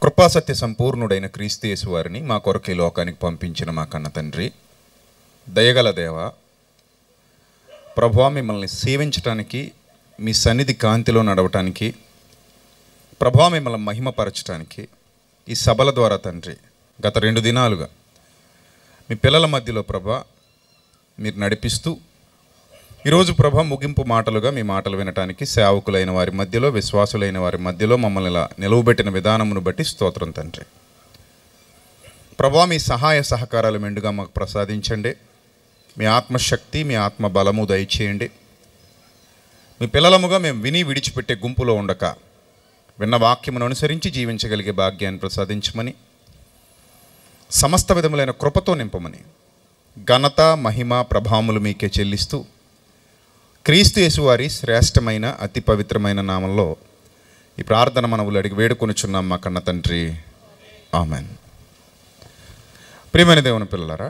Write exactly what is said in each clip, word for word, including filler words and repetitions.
కృపాసత్య సంపూర్ణుడైన క్రీస్తు యేసు వారిని మా కొరకు ఈ లోకానికి పంపించిన మా కన్న తండ్రి, దయగల దేవ, ప్రభువా, మిమ్మల్ని సేవించటానికి, మీ సన్నిధి కాంతిలో నడవటానికి, ప్రభువా మిమ్మల్ని మహిమపరచటానికి ఈ సభల ద్వారా తండ్రి గత రెండు దినాలుగా మీ పిల్లల మధ్యలో ప్రభా మీరు నడిపిస్తూ ఈరోజు ప్రభా ముగింపు మాటలుగా మీ మాటలు వినటానికి సేవకులైన వారి మధ్యలో, విశ్వాసులైన వారి మధ్యలో మమ్మల్ని ఇలా నిలువబెట్టిన విధానమును బట్టి స్తోత్రం తండ్రి. ప్రభా మీ సహాయ సహకారాలు మెండుగా మాకు ప్రసాదించండి. మీ ఆత్మశక్తి, మీ ఆత్మ బలము దయచేయండి. మీ పిల్లలముగా మేము విని విడిచిపెట్టే గుంపులో ఉండక విన్న వాక్యమును అనుసరించి జీవించగలిగే భాగ్యాన్ని ప్రసాదించమని, సమస్త విధములైన కృపతో నింపమని, ఘనత మహిమ ప్రభావములు మీకే చెల్లిస్తూ క్రీస్తు యేసు వారి శ్రేష్టమైన అతి పవిత్రమైన నామంలో ఈ ప్రార్థన మనవులు అడిగి వేడుకొనుచున్నాం మా కన్న తండ్రి, ఆమెన్. ప్రియమైన దేవుని పిల్లలారా,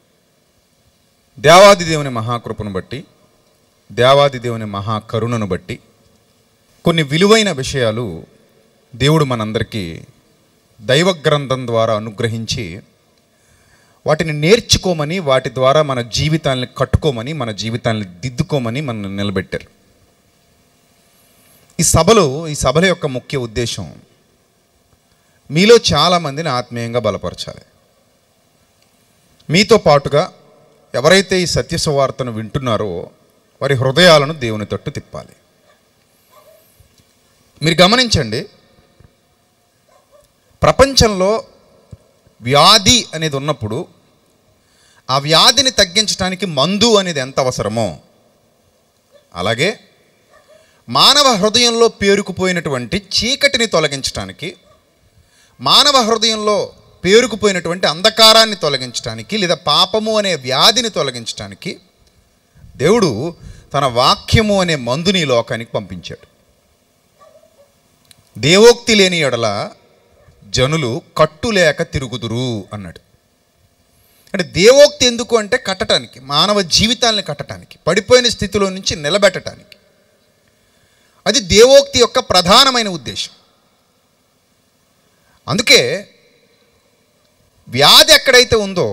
దేవాది దేవుని మహాకృపను బట్టి, దేవాది దేవుని మహాకరుణను బట్టి కొన్ని విలువైన విషయాలు దేవుడు మనందరికీ దైవ గ్రంథం ద్వారా అనుగ్రహించి వాటిని నేర్చుకోమని, వాటి ద్వారా మన జీవితాన్ని కట్టుకోమని, మన జీవితాన్ని దిద్దుకోమని మనం నిలబెట్టారు. ఈ సభలో ఈ సభల యొక్క ముఖ్య ఉద్దేశం మీలో చాలామందిని ఆత్మీయంగా బలపరచాలి. మీతో పాటుగా ఎవరైతే ఈ సత్య సువార్తను వింటున్నారో వారి హృదయాలను దేవుని తట్టు తిప్పాలి. మీరు గమనించండి, ప్రపంచంలో వ్యాధి అనేది ఉన్నప్పుడు ఆ వ్యాధిని తగ్గించడానికి మందు అనేది ఎంత అవసరమో, అలాగే మానవ హృదయంలో పేరుకుపోయినటువంటి చీకటిని తొలగించడానికి, మానవ హృదయంలో పేరుకుపోయినటువంటి అంధకారాన్ని తొలగించడానికి, లేదా పాపము అనే వ్యాధిని తొలగించడానికి దేవుడు తన వాక్యము అనే మందుని ఈ లోకానికి పంపించాడు. దేవోక్తి లేని ఎడల జనులు కట్టులేక తిరుగుదురు అన్నాడు. అంటే దేవోక్తి ఎందుకు అంటే కట్టడానికి, మానవ జీవితాన్ని కట్టడానికి, పడిపోయిన స్థితిలో నుంచి నిలబెట్టడానికి. అది దేవోక్తి యొక్క ప్రధానమైన ఉద్దేశం. అందుకే వ్యాధి ఎక్కడైతే ఉందో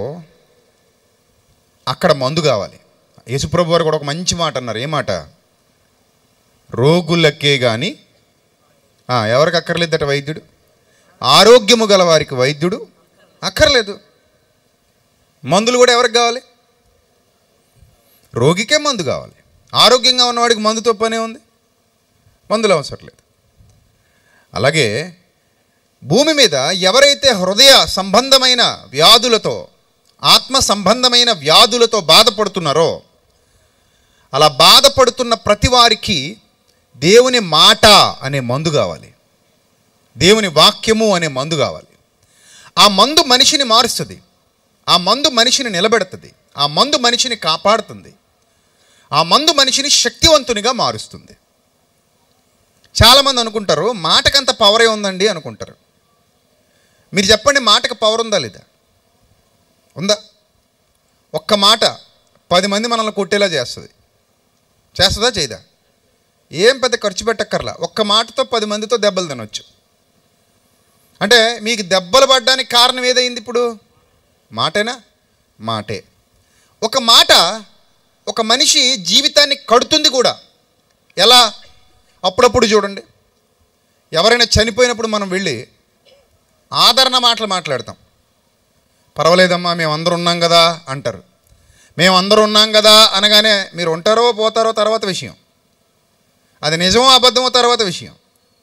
అక్కడ మందు కావాలి. యేసుప్రభు వారు కూడా ఒక మంచి మాట అన్నారు. ఏ మాట? రోగులకే కానీ ఎవరికి అక్కర్లేదట వైద్యుడు, ఆరోగ్యము గల వారికి వైద్యుడు అక్కర్లేదు. మందులు కూడా ఎవరికి కావాలి? రోగికే మందు కావాలి. ఆరోగ్యంగా ఉన్నవాడికి మందుతో పనే ఉంది, మందులు అవసరం లేదు. అలాగే భూమి మీద ఎవరైతే హృదయ సంబంధమైన వ్యాధులతో, ఆత్మ సంబంధమైన వ్యాధులతో బాధపడుతున్నారో, అలా బాధపడుతున్న ప్రతి వారికి దేవుని మాట అనే మందు కావాలి, దేవుని వాక్యము అనే మందు కావాలి. ఆ మందు మనిషిని మారుస్తుంది, ఆ మందు మనిషిని నిలబెడుతుంది, ఆ మందు మనిషిని కాపాడుతుంది, ఆ మందు మనిషిని శక్తివంతునిగా మారుస్తుంది. చాలామంది అనుకుంటారు మాటకంత పవరే ఉందండి అనుకుంటారు. మీరు చెప్పండి, మాటకు పవర్ ఉందా లేదా? ఉందా? ఒక్క మాట పది మంది మనల్ని కొట్టేలా చేస్తుంది. చేస్తుందా చేయదా? ఏం పెద్ద ఖర్చు పెట్టక్కర్లా, ఒక్క మాటతో పది మందితో దెబ్బలు తినొచ్చు. అంటే మీకు దెబ్బలు పడడానికి కారణం ఏదైంది? ఇప్పుడు మాటేనా? మాటే. ఒక మాట ఒక మనిషి జీవితాన్ని కడుతుంది కూడా. ఎలా? అప్పుడప్పుడు చూడండి, ఎవరైనా చనిపోయినప్పుడు మనం వెళ్ళి ఆదరణ మాటలు మాట్లాడతాం. పర్వాలేదమ్మా, మేమందరూ ఉన్నాం కదా అంటారు. మేమందరూ ఉన్నాం కదా అనగానే మీరు ఉంటారో పోతారో తర్వాత విషయం, అది నిజమో అబద్ధమో తర్వాత విషయం.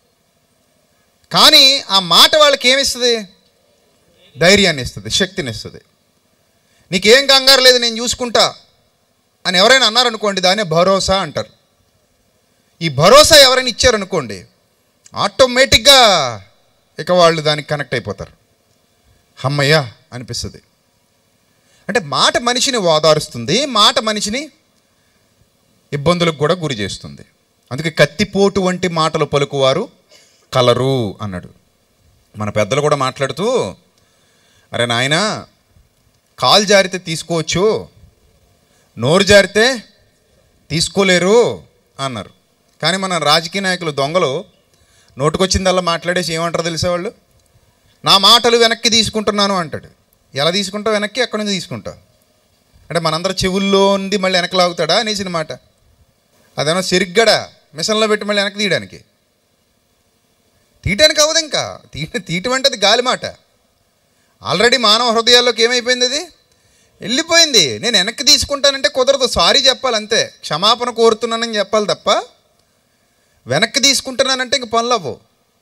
కానీ ఆ మాట వాళ్ళకి ఏమిస్తుంది? ధైర్యాన్ని ఇస్తుంది, శక్తిని ఇస్తుంది. నీకేం కంగారు లేదు, నేను చూసుకుంటా అని ఎవరైనా అన్నారనుకోండి, దాన్నే భరోసా అంటారు. ఈ భరోసా ఎవరైనా ఇచ్చారనుకోండి, ఆటోమేటిక్గా ఇక వాళ్ళు దానికి కనెక్ట్ అయిపోతారు. హమ్మయ్య అనిపిస్తుంది. అంటే మాట మనిషిని ఓదారుస్తుంది, మాట మనిషిని ఇబ్బందులకు కూడా గురి చేస్తుంది. అందుకే కత్తిపోటు వంటి మాటలు పలుకువారు కలరు అన్నాడు. మన పెద్దలు కూడా మాట్లాడుతూ, అరే నాయనా, కాలు జారితే తీసుకోవచ్చు, నోరు జారితే తీసుకోలేరు అన్నారు. కానీ మన రాజకీయ నాయకులు దొంగలు నోటుకొచ్చిందల్లా మాట్లాడేసి ఏమంటారు తెలుసా? వాళ్ళు నా మాటలు వెనక్కి తీసుకుంటున్నాను అంటాడు. ఎలా తీసుకుంటావు వెనక్కి? ఎక్కడి నుంచి తీసుకుంటావు అంటే మనందరూ చెవుల్లో ఉంది మళ్ళీ వెనక్కి లాగుతాడా అనేసిన మాట. అదేమన్నా సరిగ్గడా మిషన్లో పెట్టి మళ్ళీ వెనక్కి తీయడానికి తీయటానికి అవ్వదు. ఇంకా తీ తీయటం అంటే అది గాలి మాట. ఆల్రెడీ మానవ హృదయాల్లోకి ఏమైపోయింది? అది వెళ్ళిపోయింది. నేను వెనక్కి తీసుకుంటానంటే కుదరదు. సారీ చెప్పాలి అంతే, క్షమాపణ కోరుతున్నానని చెప్పాలి తప్ప వెనక్కి తీసుకుంటున్నానంటే ఇంక పనులు అవ్వవు.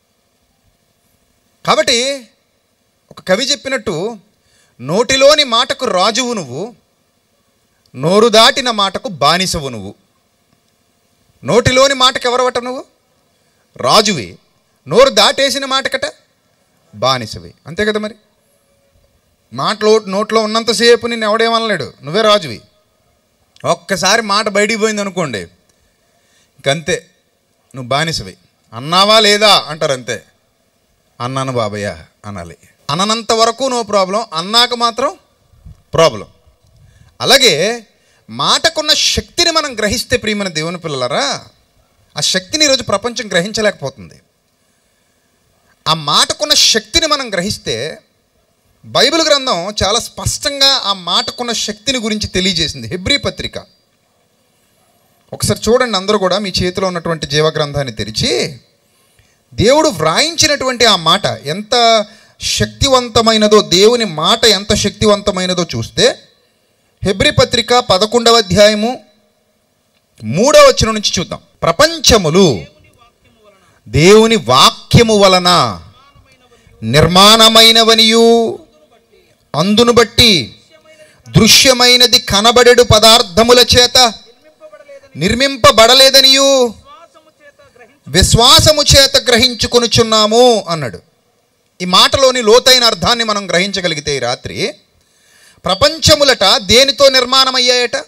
కాబట్టి ఒక కవి చెప్పినట్టు, నోటిలోని మాటకు రాజువు నువ్వు, నోరు దాటిన మాటకు బానిసవు నువ్వు. నోటిలోని మాటకు ఎవరవట నువ్వు? రాజువి. నోరు దాటేసిన మాటకట బానిసవి. అంతే కదా మరి. మాటలో నోట్లో ఉన్నంతసేపు నిన్ను ఎవడేమనలేడు, నువ్వే రాజువి. ఒక్కసారి మాట బయటికి పోయింది అనుకోండి, ఇంకంతే, నువ్వు బానిసవి. అన్నావా లేదా అంటారు అంతే. అన్నాను బాబయ్య అనాలి. అన్నంత వరకు నో ప్రాబ్లం, అన్నాక మాత్రం ప్రాబ్లం. అలాగే మాటకున్న శక్తిని మనం గ్రహిస్తే ప్రియమైన దేవుని పిల్లలారా, ఆ శక్తిని ఈరోజు ప్రపంచం గ్రహించలేకపోతుంది. ఆ మాటకున్న శక్తిని మనం గ్రహిస్తే బైబిల్ గ్రంథం చాలా స్పష్టంగా ఆ మాటకున్న శక్తిని గురించి తెలియజేసింది. హెబ్రీ పత్రిక ఒకసారి చూడండి. అందరూ కూడా మీ చేతిలో ఉన్నటువంటి జీవగ్రంథాన్ని తెరిచి దేవుడు వ్రాయించినటువంటి ఆ మాట ఎంత శక్తివంతమైనదో, దేవుని మాట ఎంత శక్తివంతమైనదో చూస్తే హెబ్రీ పత్రిక పదకొండవ అధ్యాయము మూడవ వచనం నుంచి చూద్దాం. ప్రపంచములు దేవుని వాక్యము వలన నిర్మాణమైనవనియు, అందును బట్టి దృశ్యమైనది కనబడెడు పదార్థముల చేత నిర్మింపబడలేదనియు విశ్వాసము చేత గ్రహించుకొనుచున్నాము అన్నాడు. ఈ మాటలోని లోతైన అర్థాన్ని మనం గ్రహించగలిగితే ఈ రాత్రి, ప్రపంచములట దేనితో నిర్మాణమయ్యాయట?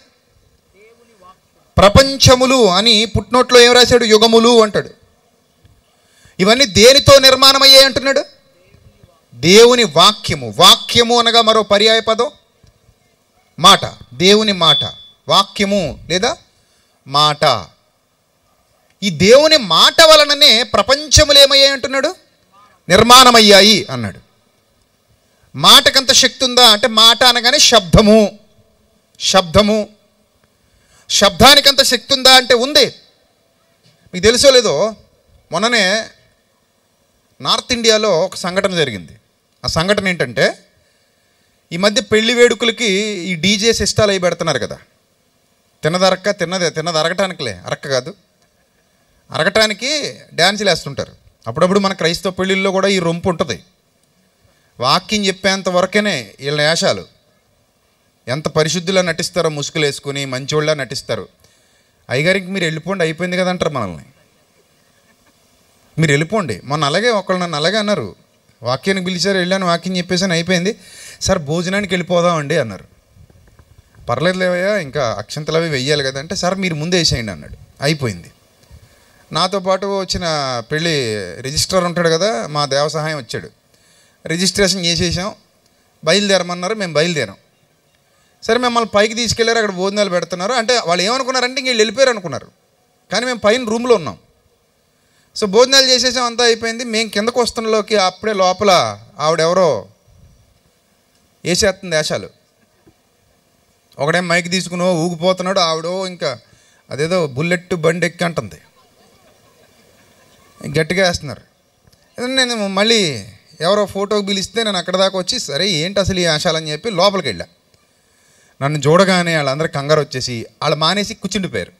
ప్రపంచములు అని పుట్నోట్లో ఏం రాశాడు? యుగములు అంటాడు. ఇవన్నీ దేనితో నిర్మాణమయ్యాయి అంటున్నాడు? దేవుని వాక్యము. వాక్యము అనగా మరో పర్యాయ పదం మాట. దేవుని మాట, వాక్యము లేదా మాట. ఈ దేవుని మాట వలననే ప్రపంచములు ఏమయ్యాయి అంటున్నాడు? నిర్మాణమయ్యాయి అన్నాడు. మాటకంత శక్తి ఉందా అంటే, మాట అనగానే శబ్దము. శబ్దము శబ్దానికంత శక్తి ఉందా అంటే ఉంది. మీకు తెలుసో లేదో, మొన్ననే నార్త్ ఇండియాలో ఒక సంఘటన జరిగింది. ఆ సంఘటన ఏంటంటే, ఈ మధ్య పెళ్లి వేడుకలకి ఈ డీజే సిస్టాలు అవి పెడుతున్నారు కదా. తిన్నదరక్క తిన్నదే తిన్నది అరగటానికిలే, అరక్క కాదు, అరగటానికి డ్యాన్సులు వేస్తుంటారు. అప్పుడప్పుడు మన క్రైస్తవ పెళ్ళిళ్ళలో కూడా ఈ రొంపు ఉంటుంది. వాక్యం చెప్పేంత వరకేనే వీళ్ళ వేషాలు. ఎంత పరిశుద్ధులా నటిస్తారో, ముసుగులు వేసుకుని మంచోళ్ళ నటిస్తారు. అయ్యగారికి మీరు వెళ్ళిపోండి అయిపోయింది కదా అంటారు మనల్ని. మీరు వెళ్ళిపోండి. మొన్న అలాగే ఒకళ్ళు నన్ను అలాగే అన్నారు. వాక్యానికి పిలిచారు, వెళ్ళాను, వాక్యం చెప్పేసాను, అయిపోయింది. సార్ భోజనానికి వెళ్ళిపోదామండి అన్నారు. పర్లేదు లేవయ్యా, ఇంకా అక్షంతలు అవి వెయ్యాలి కదా అంటే, సార్ మీరు ముందే వేసేయండి అన్నాడు. అయిపోయింది. నాతో పాటు వచ్చిన పెళ్ళి రిజిస్ట్రార్ ఉంటాడు కదా, మా దేవ సహాయం వచ్చాడు. రిజిస్ట్రేషన్ చేసేసాం, బయలుదేరమన్నారు. మేము బయలుదేరాం. సరే మిమ్మల్ని పైకి తీసుకెళ్ళారు, అక్కడ భోజనాలు పెడుతున్నారు. అంటే వాళ్ళు ఏమనుకున్నారంటే ఇంక వీళ్ళు వెళ్ళిపోయారు అనుకున్నారు. కానీ మేము పైన రూమ్లో ఉన్నాం. సో భోజనాలు చేసేసాం, అంతా అయిపోయింది. మేము కిందకు వస్తున్నలోకి అప్పుడే లోపల ఆవిడెవరో వేసేస్తుంది వేషాలు. ఒకడేం మైక్ తీసుకునో ఊగిపోతున్నాడు, ఆవిడో ఇంకా అదేదో బుల్లెట్ బండి ఎక్కి అంటుంది, గట్టిగా వేస్తున్నారు. నేను మళ్ళీ ఎవరో ఫోటోకి పిలిస్తే నేను అక్కడ దాకా వచ్చి, సరే ఏంటి అసలు ఈ వేషాలని చెప్పి లోపలికి వెళ్ళా. నన్ను చూడగానే వాళ్ళందరూ కంగారు వచ్చేసి వాళ్ళు మానేసి కూర్చుండిపోయారు.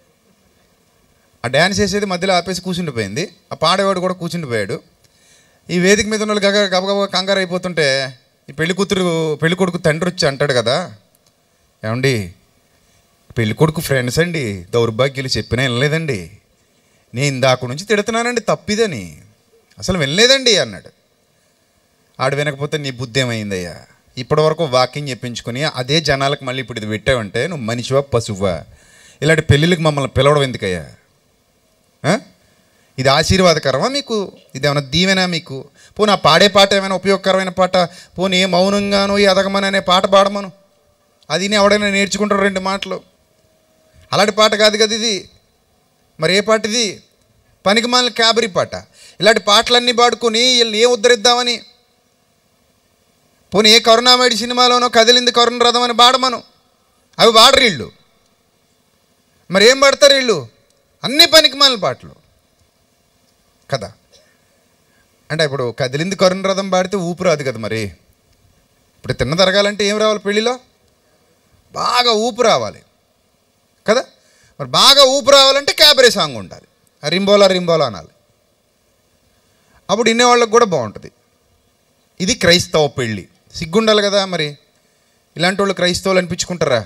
ఆ డ్యాన్స్ వేసేది మధ్యలో ఆపేసి కూర్చుండిపోయింది. ఆ పాడేవాడు కూడా కూర్చుండిపోయాడు. ఈ వేదిక మీద ఉన్న వాళ్ళు గగ గబగబా కంగారు అయిపోతుంటే ఈ పెళ్లి కూతురు పెళ్లి కొడుకు తండ్రి వచ్చి అంటాడు కదా, ఏమండి పెళ్లి కొడుకు ఫ్రెండ్స్ అండి, దౌర్భాగ్యులు చెప్పినా వినలేదండి, నేను ఇందాక నుంచి తిడుతున్నానండి తప్పిదని, అసలు వినలేదండి అన్నాడు. ఆడు వినకపోతే నీ బుద్ధి ఏమైందయ్యా? ఇప్పటి వరకు వాకింగ్ చెప్పించుకొని అదే జనాలకు మళ్ళీ ఇప్పుడు ఇది పెట్టావంటే నువ్వు మనిషివా పశువా? ఇలాంటి పెళ్ళిళ్ళకి మమ్మల్ని పిలవడం ఎందుకయ్యా? ఇది ఆశీర్వాదకరమా మీకు? ఇది ఏమైనా దీవెనా మీకు? పోనీ ఆ పాడే పాట ఏమైనా ఉపయోగకరమైన పాట? పోనీ ఏ మౌనంగానో ఈ అదగమని అనే పాట పాడమను, అది ఎవడైనా నేర్చుకుంటారు రెండు మాటలు. అలాంటి పాట కాదు కదా ఇది. మరి ఏ పాట ఇది? పనికి మాలిన క్యాబరీ పాట. ఇలాంటి పాటలన్నీ పాడుకొని వీళ్ళని ఏం ఉద్ధరిద్దామని పోనీ ఏ కరుణామయుడి సినిమాలోనో కదిలింది కరుణ రథం అని పాడమను, అవి పాడరు వీళ్ళు. మరి ఏం పాడతారు వీళ్ళు? అన్ని పనికిమాలిన పాటలు కదా. అంటే ఇప్పుడు కదిలింది కరుణ రథం పాడితే ఊపు రాదు కదా. మరి ఇప్పుడు తిన్న తరగాలంటే ఏం రావాలి? పెళ్ళిలో బాగా ఊపు రావాలి కదా. మరి బాగా ఊపు రావాలంటే క్యాబరే సాంగ్ ఉండాలి, రింబోలా రింబోలా అనాలి. అప్పుడు వినేవాళ్ళకి కూడా బాగుంటుంది. ఇది క్రైస్తవ పెళ్ళి. సిగ్గుండాలి కదా. మరి ఇలాంటి వాళ్ళు క్రైస్తవులు అనిపించుకుంటారా?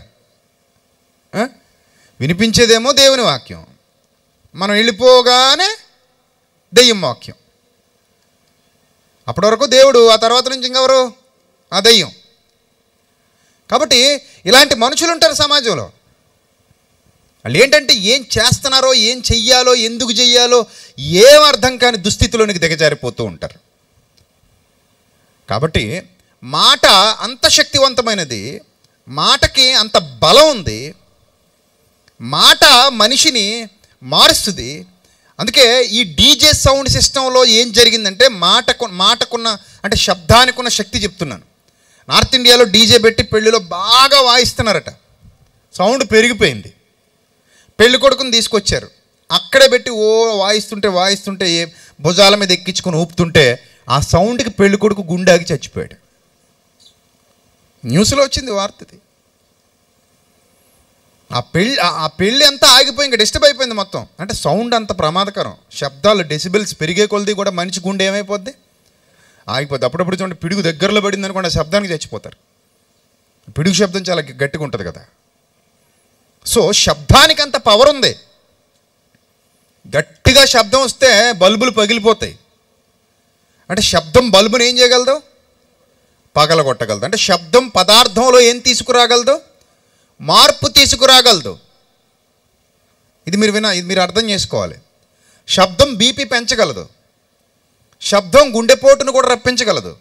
వినిపించేదేమో దేవుని వాక్యం, మనం వెళ్ళిపోగానే దెయ్యం వాక్యం. అప్పటి వరకు దేవుడు, ఆ తర్వాత నుంచి ఇంకెవరు? ఆ దెయ్యం. కాబట్టి ఇలాంటి మనుషులు ఉంటారు సమాజంలో. వాళ్ళు ఏంటంటే ఏం చేస్తున్నారో, ఏం చెయ్యాలో, ఎందుకు చెయ్యాలో ఏం అర్థం కాని దుస్థితిలోనికి దిగజారిపోతూ ఉంటారు. కాబట్టి మాట అంత శక్తివంతమైనది, మాటకి అంత బలం ఉంది. మాట మనిషిని మారుస్తుంది. అందుకే ఈ డీజే సౌండ్ సిస్టంలో ఏం జరిగిందంటే మాటకు మాటకున్న అంటే శబ్దానికి ఉన్న శక్తి చెప్తున్నాను. నార్త్ ఇండియాలో డీజే పెట్టి పెళ్ళిలో బాగా వాయిస్తున్నారట. సౌండ్ పెరిగిపోయింది. పెళ్లి కొడుకుని తీసుకొచ్చారు, అక్కడే పెట్టి ఓ వాయిస్తుంటే వాయిస్తుంటే ఏ భుజాల మీద ఎక్కించుకొని ఊపుతుంటే ఆ సౌండ్కి పెళ్లి కొడుకు గుండాకి చచ్చిపోయాడు. న్యూస్లో వచ్చింది వార్తది. ఆ పెళ్ళి ఆ పెళ్ళి అంతా ఆగిపోయి ఇంకా డిస్టర్బ్ అయిపోయింది మొత్తం. అంటే సౌండ్ అంత ప్రమాదకరం. శబ్దాలు డెసిబెల్స్ పెరిగే కొలది కూడా మనిషి గుండె ఏమైపోద్ది? ఆగిపోద్ది. అప్పుడప్పుడు చూడండి, పిడుగు దగ్గరలో పడింది అనుకోండి, ఆ శబ్దానికి చచ్చిపోతారు. పిడుగు శబ్దం చాలా గట్టిగా ఉంటుంది కదా. సో శబ్దానికి అంత పవర్ ఉంది. గట్టిగా శబ్దం వస్తే బల్బులు పగిలిపోతాయి. అంటే శబ్దం బల్బుని ఏం చేయగలదు? పగలగొట్టగలదు. అంటే శబ్దం పదార్థంలో ఏం తీసుకురాగలదు? మార్పు తీసుకురాగలదు. ఇది మీరు వినా ఇది మీరు అర్థం చేసుకోవాలి. శబ్దం బీపీ పెంచగలదు. శబ్దం గుండెపోటును కూడా రప్పించగలదు.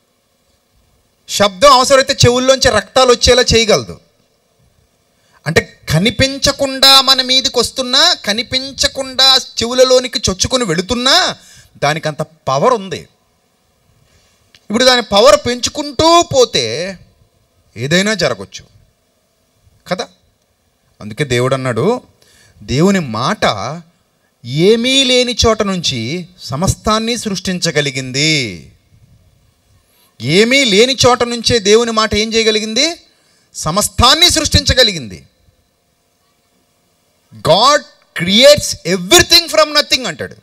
శబ్దం అవసరమైతే చెవుల్లోంచి రక్తాలు వచ్చేలా చేయగలదు. అంటే కనిపించకుండా మన మీదకి వస్తున్నా, కనిపించకుండా చెవులలోనికి చొచ్చుకొని వెళుతున్నా దానికి అంత పవర్ ఉంది. ఇప్పుడు దాని పవర్ పెంచుకుంటూ పోతే ఏదైనా జరగచ్చు కదా. అందుకే దేవుడు అన్నాడు, దేవుని మాట ఏమీ లేని చోట నుంచి సమస్తాన్ని సృష్టించగలిగింది. ఏమీ లేని చోట నుంచే దేవుని మాట ఏం చేయగలిగింది? సమస్తాన్ని సృష్టించగలిగింది. God creates everything from nothing అంటాడు.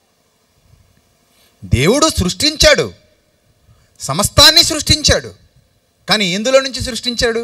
దేవుడు సృష్టించాడు, సమస్తాన్ని సృష్టించాడు. కానీ ఎందులో నుంచి సృష్టించాడు?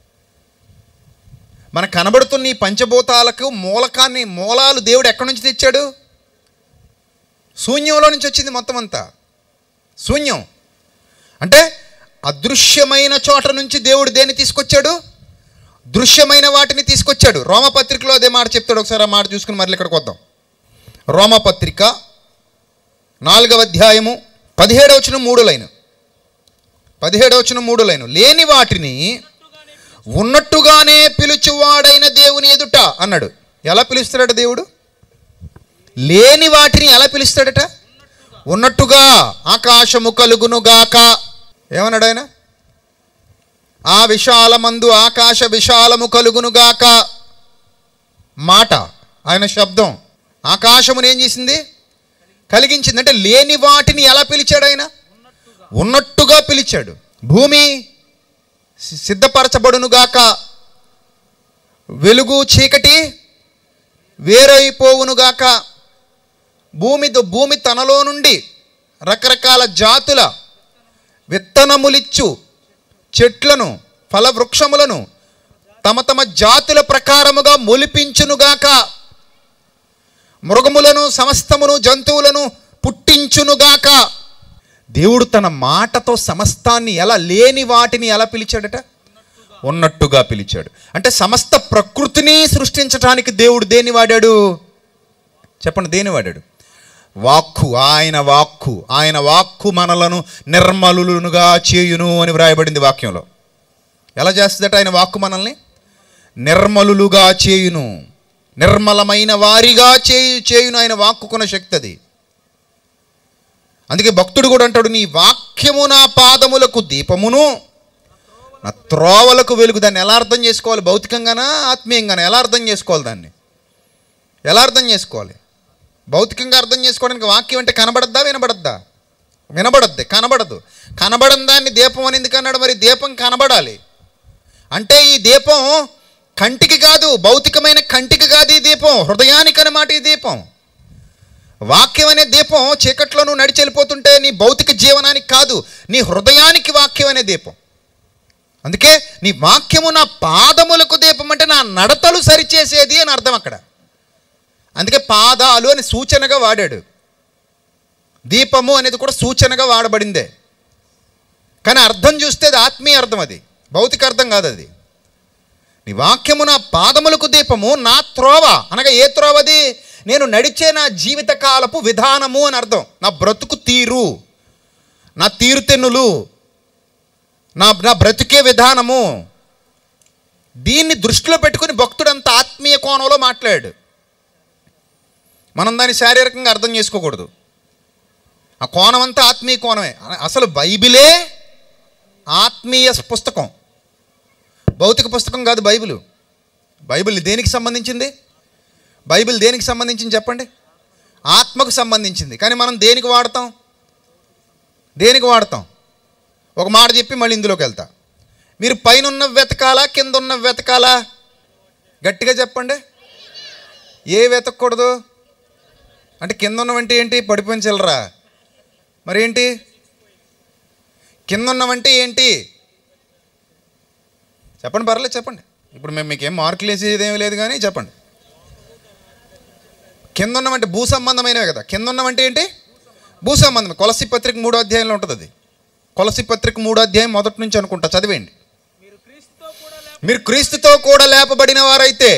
మనకు కనబడుతున్న ఈ పంచభూతాలకు మూలకాన్ని మూలాలు దేవుడు ఎక్కడి నుంచి తెచ్చాడు? శూన్యంలో నుంచి వచ్చింది మొత్తం అంతా. శూన్యం అంటే అదృశ్యమైన చోట నుంచి దేవుడు దేన్ని తీసుకొచ్చాడు? దృశ్యమైన వాటిని తీసుకొచ్చాడు. రోమపత్రికలో అదే మాట చెప్తాడు. ఒకసారి ఆ మాట చూసుకుని మళ్ళీ ఇక్కడికి వద్దాం. రోమపత్రిక నాలుగవ అధ్యాయము పదిహేడవ వచనం మూడు లైను పదిహేడవ వచనం మూడు లైను లేని వాటిని ఉన్నట్టుగానే పిలుచువాడైన దేవుని ఎదుట అన్నాడు. ఎలా పిలుస్తాడట దేవుడు? లేని వాటిని ఎలా పిలుస్తాడట? ఉన్నట్టుగా. ఆకాశము కలుగునుగాక ఏమన్నాడు ఆయన? ఆ విశాలమందు ఆకాశ విశాలము కలుగునుగాక. మాట, ఆయన శబ్దం ఆకాశమును ఏం చేసింది? కలిగించింది. అంటే లేని వాటిని ఎలా పిలిచాడు ఆయన? ఉన్నట్టుగా పిలిచాడు. భూమి సిద్ధపరచబడునుగాక, వెలుగు చీకటి వేరైపోవునుగాక. భూమితో భూమి తనలో నుండి రకరకాల జాతుల విత్తనములిచ్చు చెట్లను ఫలవృక్షములను తమ తమ జాతుల ప్రకారముగా మొలిపించునుగాక. మృగములను సమస్తమును జంతువులను పుట్టించునుగాక. దేవుడు తన మాటతో సమస్తాన్ని ఎలా, లేని వాటిని ఎలా పిలిచాడట? ఉన్నట్టుగా పిలిచాడు. అంటే సమస్త ప్రకృతిని సృష్టించడానికి దేవుడు దేన్ని వాడాడు? చెప్పండి, దేన్ని వాడాడు? వాక్కు. ఆయన వాక్కు ఆయన వాక్కు మనలను నిర్మలులుగా చేయును అని వ్రాయబడింది వాక్యంలో. ఎలా చేస్తుందట ఆయన వాక్కు? మనల్ని నిర్మలులుగా చేయును, నిర్మలమైన వారిగా చేయు చేయును ఆయన వాక్కుకున్న శక్తి అది. అందుకే భక్తుడు కూడా అంటాడు, నీ వాక్యము నా పాదములకు దీపమును నా త్రోవలకు వెలుగు. దాన్ని ఎలా అర్థం చేసుకోవాలి? భౌతికంగానా ఆత్మీయంగానా? ఎలా అర్థం చేసుకోవాలి? దాన్ని ఎలా అర్థం చేసుకోవాలి? భౌతికంగా అర్థం చేసుకోవడానికి వాక్యం అంటే కనబడద్దా వినబడద్దా? వినబడద్ది, కనబడదు. కనబడని దాన్ని దీపం అని ఎందుకు అన్నాడు? మరి దీపం కనబడాలి అంటే ఈ దీపం కంటికి కాదు, భౌతికమైన కంటికి కాదు ఈ దీపం, హృదయానికి అన్నమాట ఈ దీపం. వాక్యం అనే దీపం చీకట్లో నువ్వు నడిచి వెళ్ళిపోతుంటే నీ భౌతిక జీవనానికి కాదు, నీ హృదయానికి వాక్యం అనే దీపం. అందుకే నీ వాక్యము నా పాదములకు దీపం అంటే నా నడతలు సరిచేసేది అని అర్థం అక్కడ. అందుకే పాదాలు అని సూచనగా వాడాడు. దీపము అనేది కూడా సూచనగా వాడబడిందే, కానీ అర్థం చూస్తే అది ఆత్మీయ అర్థం, అది భౌతిక అర్థం కాదు. అది నీ వాక్యము నా పాదములకు దీపము, నా త్రోవ అనగా ఏ త్రోవది? నేను నడిచే నా జీవితకాలపు విధానము అని అర్థం. నా బ్రతుకు తీరు, నా తీరుతెన్నులు, నా నా బ్రతుకే విధానము. దీన్ని దృష్టిలో పెట్టుకుని భక్తుడు అంత ఆత్మీయ కోణంలో మాట్లాడాడు. మనం దాన్ని శారీరకంగా అర్థం చేసుకోకూడదు. ఆ కోణం అంతా ఆత్మీయ కోణమే. అసలు బైబిలే ఆత్మీయ పుస్తకం, భౌతిక పుస్తకం కాదు బైబిల్. బైబిల్ దేనికి సంబంధించింది? బైబిల్ దేనికి సంబంధించింది చెప్పండి? ఆత్మకు సంబంధించింది. కానీ మనం దేనికి వాడతాం? దేనికి వాడతాం? ఒక మాట చెప్పి మళ్ళీ ఇందులోకి వెళ్తా. మీరు పైన ఉన్న వెతకాలా కింద ఉన్న వెతకాలా? గట్టిగా చెప్పండి. ఏ వెతకూడదు అంటే కింద ఉన్నవంటే ఏంటి? పడిపోయిన చిల్లరా. మరి ఏంటి కింద ఉన్నవంటే ఏంటి చెప్పండి, పర్లేదు చెప్పండి. ఇప్పుడు మేము మీకేం మార్కులు వేసేది ఏమీ లేదు, కానీ చెప్పండి. కింద ఉన్నవంటే భూ సంబంధమైనవే కదా. కింద ఉన్నవంటే ఏంటి? భూ సంబంధం. కొలసి పత్రిక మూడో అధ్యాయంలో ఉంటుంది అది. కొలసి పత్రిక మూడో అధ్యాయం మొదటి నుంచి అనుకుంటా, చదివేయండి. మీరు క్రీస్తుతో కూడా లేపబడిన వారైతే,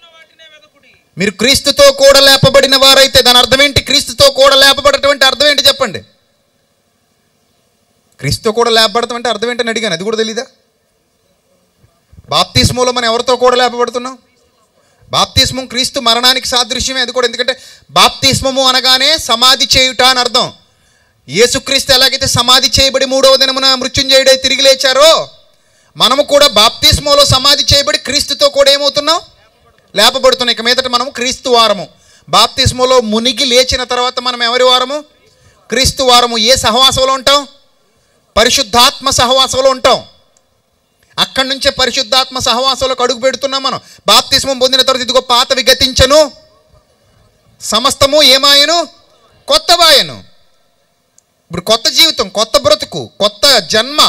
మీరు క్రీస్తుతో కూడా లేపబడిన వారైతే దాని అర్థం ఏంటి? క్రీస్తుతో కూడా లేపబడటం అర్థం ఏంటి చెప్పండి? క్రీస్తుతో కూడా లేపబడటం అంటే అర్థం ఏంటని అడిగాను, అది కూడా తెలీదా? బాప్తిస్మోలో మనం ఎవరితో కూడా లేపబడుతున్నాం? బాప్తిస్మం క్రీస్తు మరణానికి సాదృశ్యమే. అది కూడా ఎందుకంటే బాప్తిస్మము అనగానే సమాధి చేయుట అని అర్థం. యేసుక్రీస్తు ఎలాగైతే సమాధి చేయబడి మూడవ దినమున మృత్యుంజయుడై తిరిగి లేచారో, మనము కూడా బాప్తిస్మోలో సమాధి చేయబడి క్రీస్తుతో కూడా ఏమవుతున్నాం? లేపబడుతున్నాం. ఇక మీదట మనము క్రీస్తు వారము. బాప్తిస్మోలో మునిగి లేచిన తర్వాత మనం ఎవరి వారము? క్రీస్తు వారము. ఏ సహవాసంలో ఉంటాం? పరిశుద్ధాత్మ సహవాసంలో ఉంటాం. అక్కడి నుంచే పరిశుద్ధాత్మ సహవాసంలోకి అడుగు పెడుతున్నాం మనం. బాప్తిస్మం పొందిన తర్వాత ఇదిగో పాతవి గతించను, సమస్తము ఏమాయను, కొత్తవాయను. ఇప్పుడు కొత్త జీవితం, కొత్త బ్రతుకు, కొత్త జన్మ.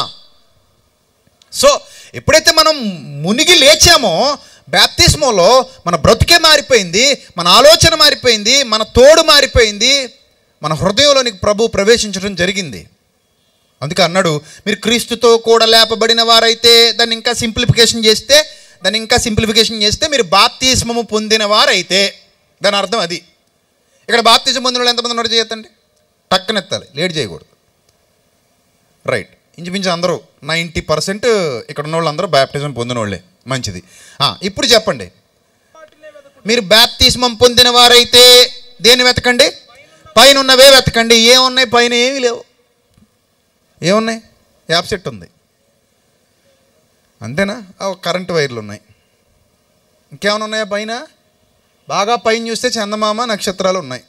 సో ఎప్పుడైతే మనం మునిగి లేచామో బాప్తిస్మోలో మన బ్రతుకే మారిపోయింది, మన ఆలోచన మారిపోయింది, మన తోడు మారిపోయింది, మన హృదయంలోనికి ప్రభు ప్రవేశించడం జరిగింది. అందుకే అన్నాడు, మీరు క్రీస్తుతో కూడా లేపబడిన వారైతే, దాన్ని ఇంకా సింప్లిఫికేషన్ చేస్తే దాన్ని ఇంకా సింప్లిఫికేషన్ చేస్తే మీరు బాప్తిస్మము పొందిన వారైతే దాని అర్థం అది. ఇక్కడ బాప్తిజం పొందిన వాళ్ళు ఎంతమంది ఉన్నారో చేయొద్దండి, టక్కనెత్తాలి, లేట్ చేయకూడదు. రైట్, ఇంచుమించు అందరూ నైంటీ పర్సెంట్ ఇక్కడ ఉన్న వాళ్ళు అందరూ బాప్టిజం పొందిన వాళ్ళే, మంచిది. ఇప్పుడు చెప్పండి, మీరు బాప్తిస్మం పొందిన వారైతే దేన్ని వెతకండి? పైన ఉన్నవే వెతకండి. ఏమున్నాయి పైన? ఏమీ లేవు. ఏమున్నాయి? యాప్ సెట్ ఉంది అంతేనా? కరెంటు వైర్లు ఉన్నాయి. ఇంకేమైనా ఉన్నాయా పైన? బాగా పైన చూస్తే చందమామ నక్షత్రాలు ఉన్నాయి.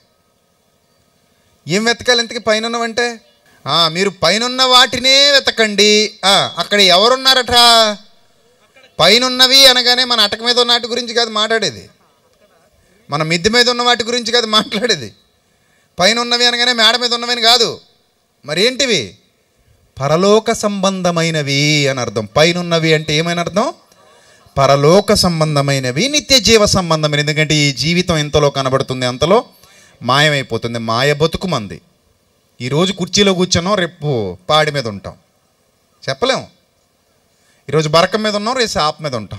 ఏం వెతకాలి ఇంతకీ పైన ఉన్నవంటే? మీరు పైనున్న వాటినే వెతకండి. అక్కడ ఎవరున్నారట? పైనున్నవి అనగానే మన అటక మీద ఉన్న వాటి గురించి కాదు మాట్లాడేది, మన మిద్దె మీద ఉన్న వాటి గురించి కాదు మాట్లాడేది. పైన ఉన్నవి అనగానే మేడ మీద ఉన్నవని కాదు. మరి ఏంటివి? పరలోక సంబంధమైనవి అని అర్థం. పైనున్నవి అంటే ఏమైనా అర్థం? పరలోక సంబంధమైనవి, నిత్య జీవ సంబంధమైనవి. ఎందుకంటే ఈ జీవితం ఎంతలో కనబడుతుంది అంతలో మాయమైపోతుంది. మాయ బతుకు మంది. ఈరోజు కుర్చీలో కూర్చున్నాం, రేపు పాడి మీద ఉంటాం, చెప్పలేము. ఈరోజు బరకం మీద ఉన్నాం, రేపు చేప మీద ఉంటాం.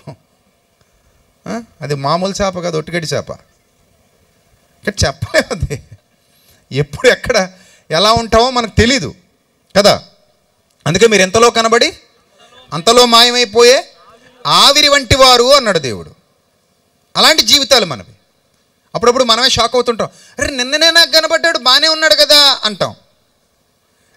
అది మామూలు చేప కాదు, ఒట్టిగడ్డి చేప. ఇక్కడ చెప్పలేము అది ఎప్పుడు ఎక్కడ ఎలా ఉంటామో మనకు తెలీదు కదా. అందుకే మీరు ఎంతలో కనబడి అంతలో మాయమైపోయే ఆవిరి వంటి వారు అన్నాడు దేవుడు. అలాంటి జీవితాలు మనవి. అప్పుడప్పుడు మనమే షాక్ అవుతుంటాం, అరే నిన్ననే నాకు కనబడ్డాడు, బాగానే ఉన్నాడు కదా అంటాం.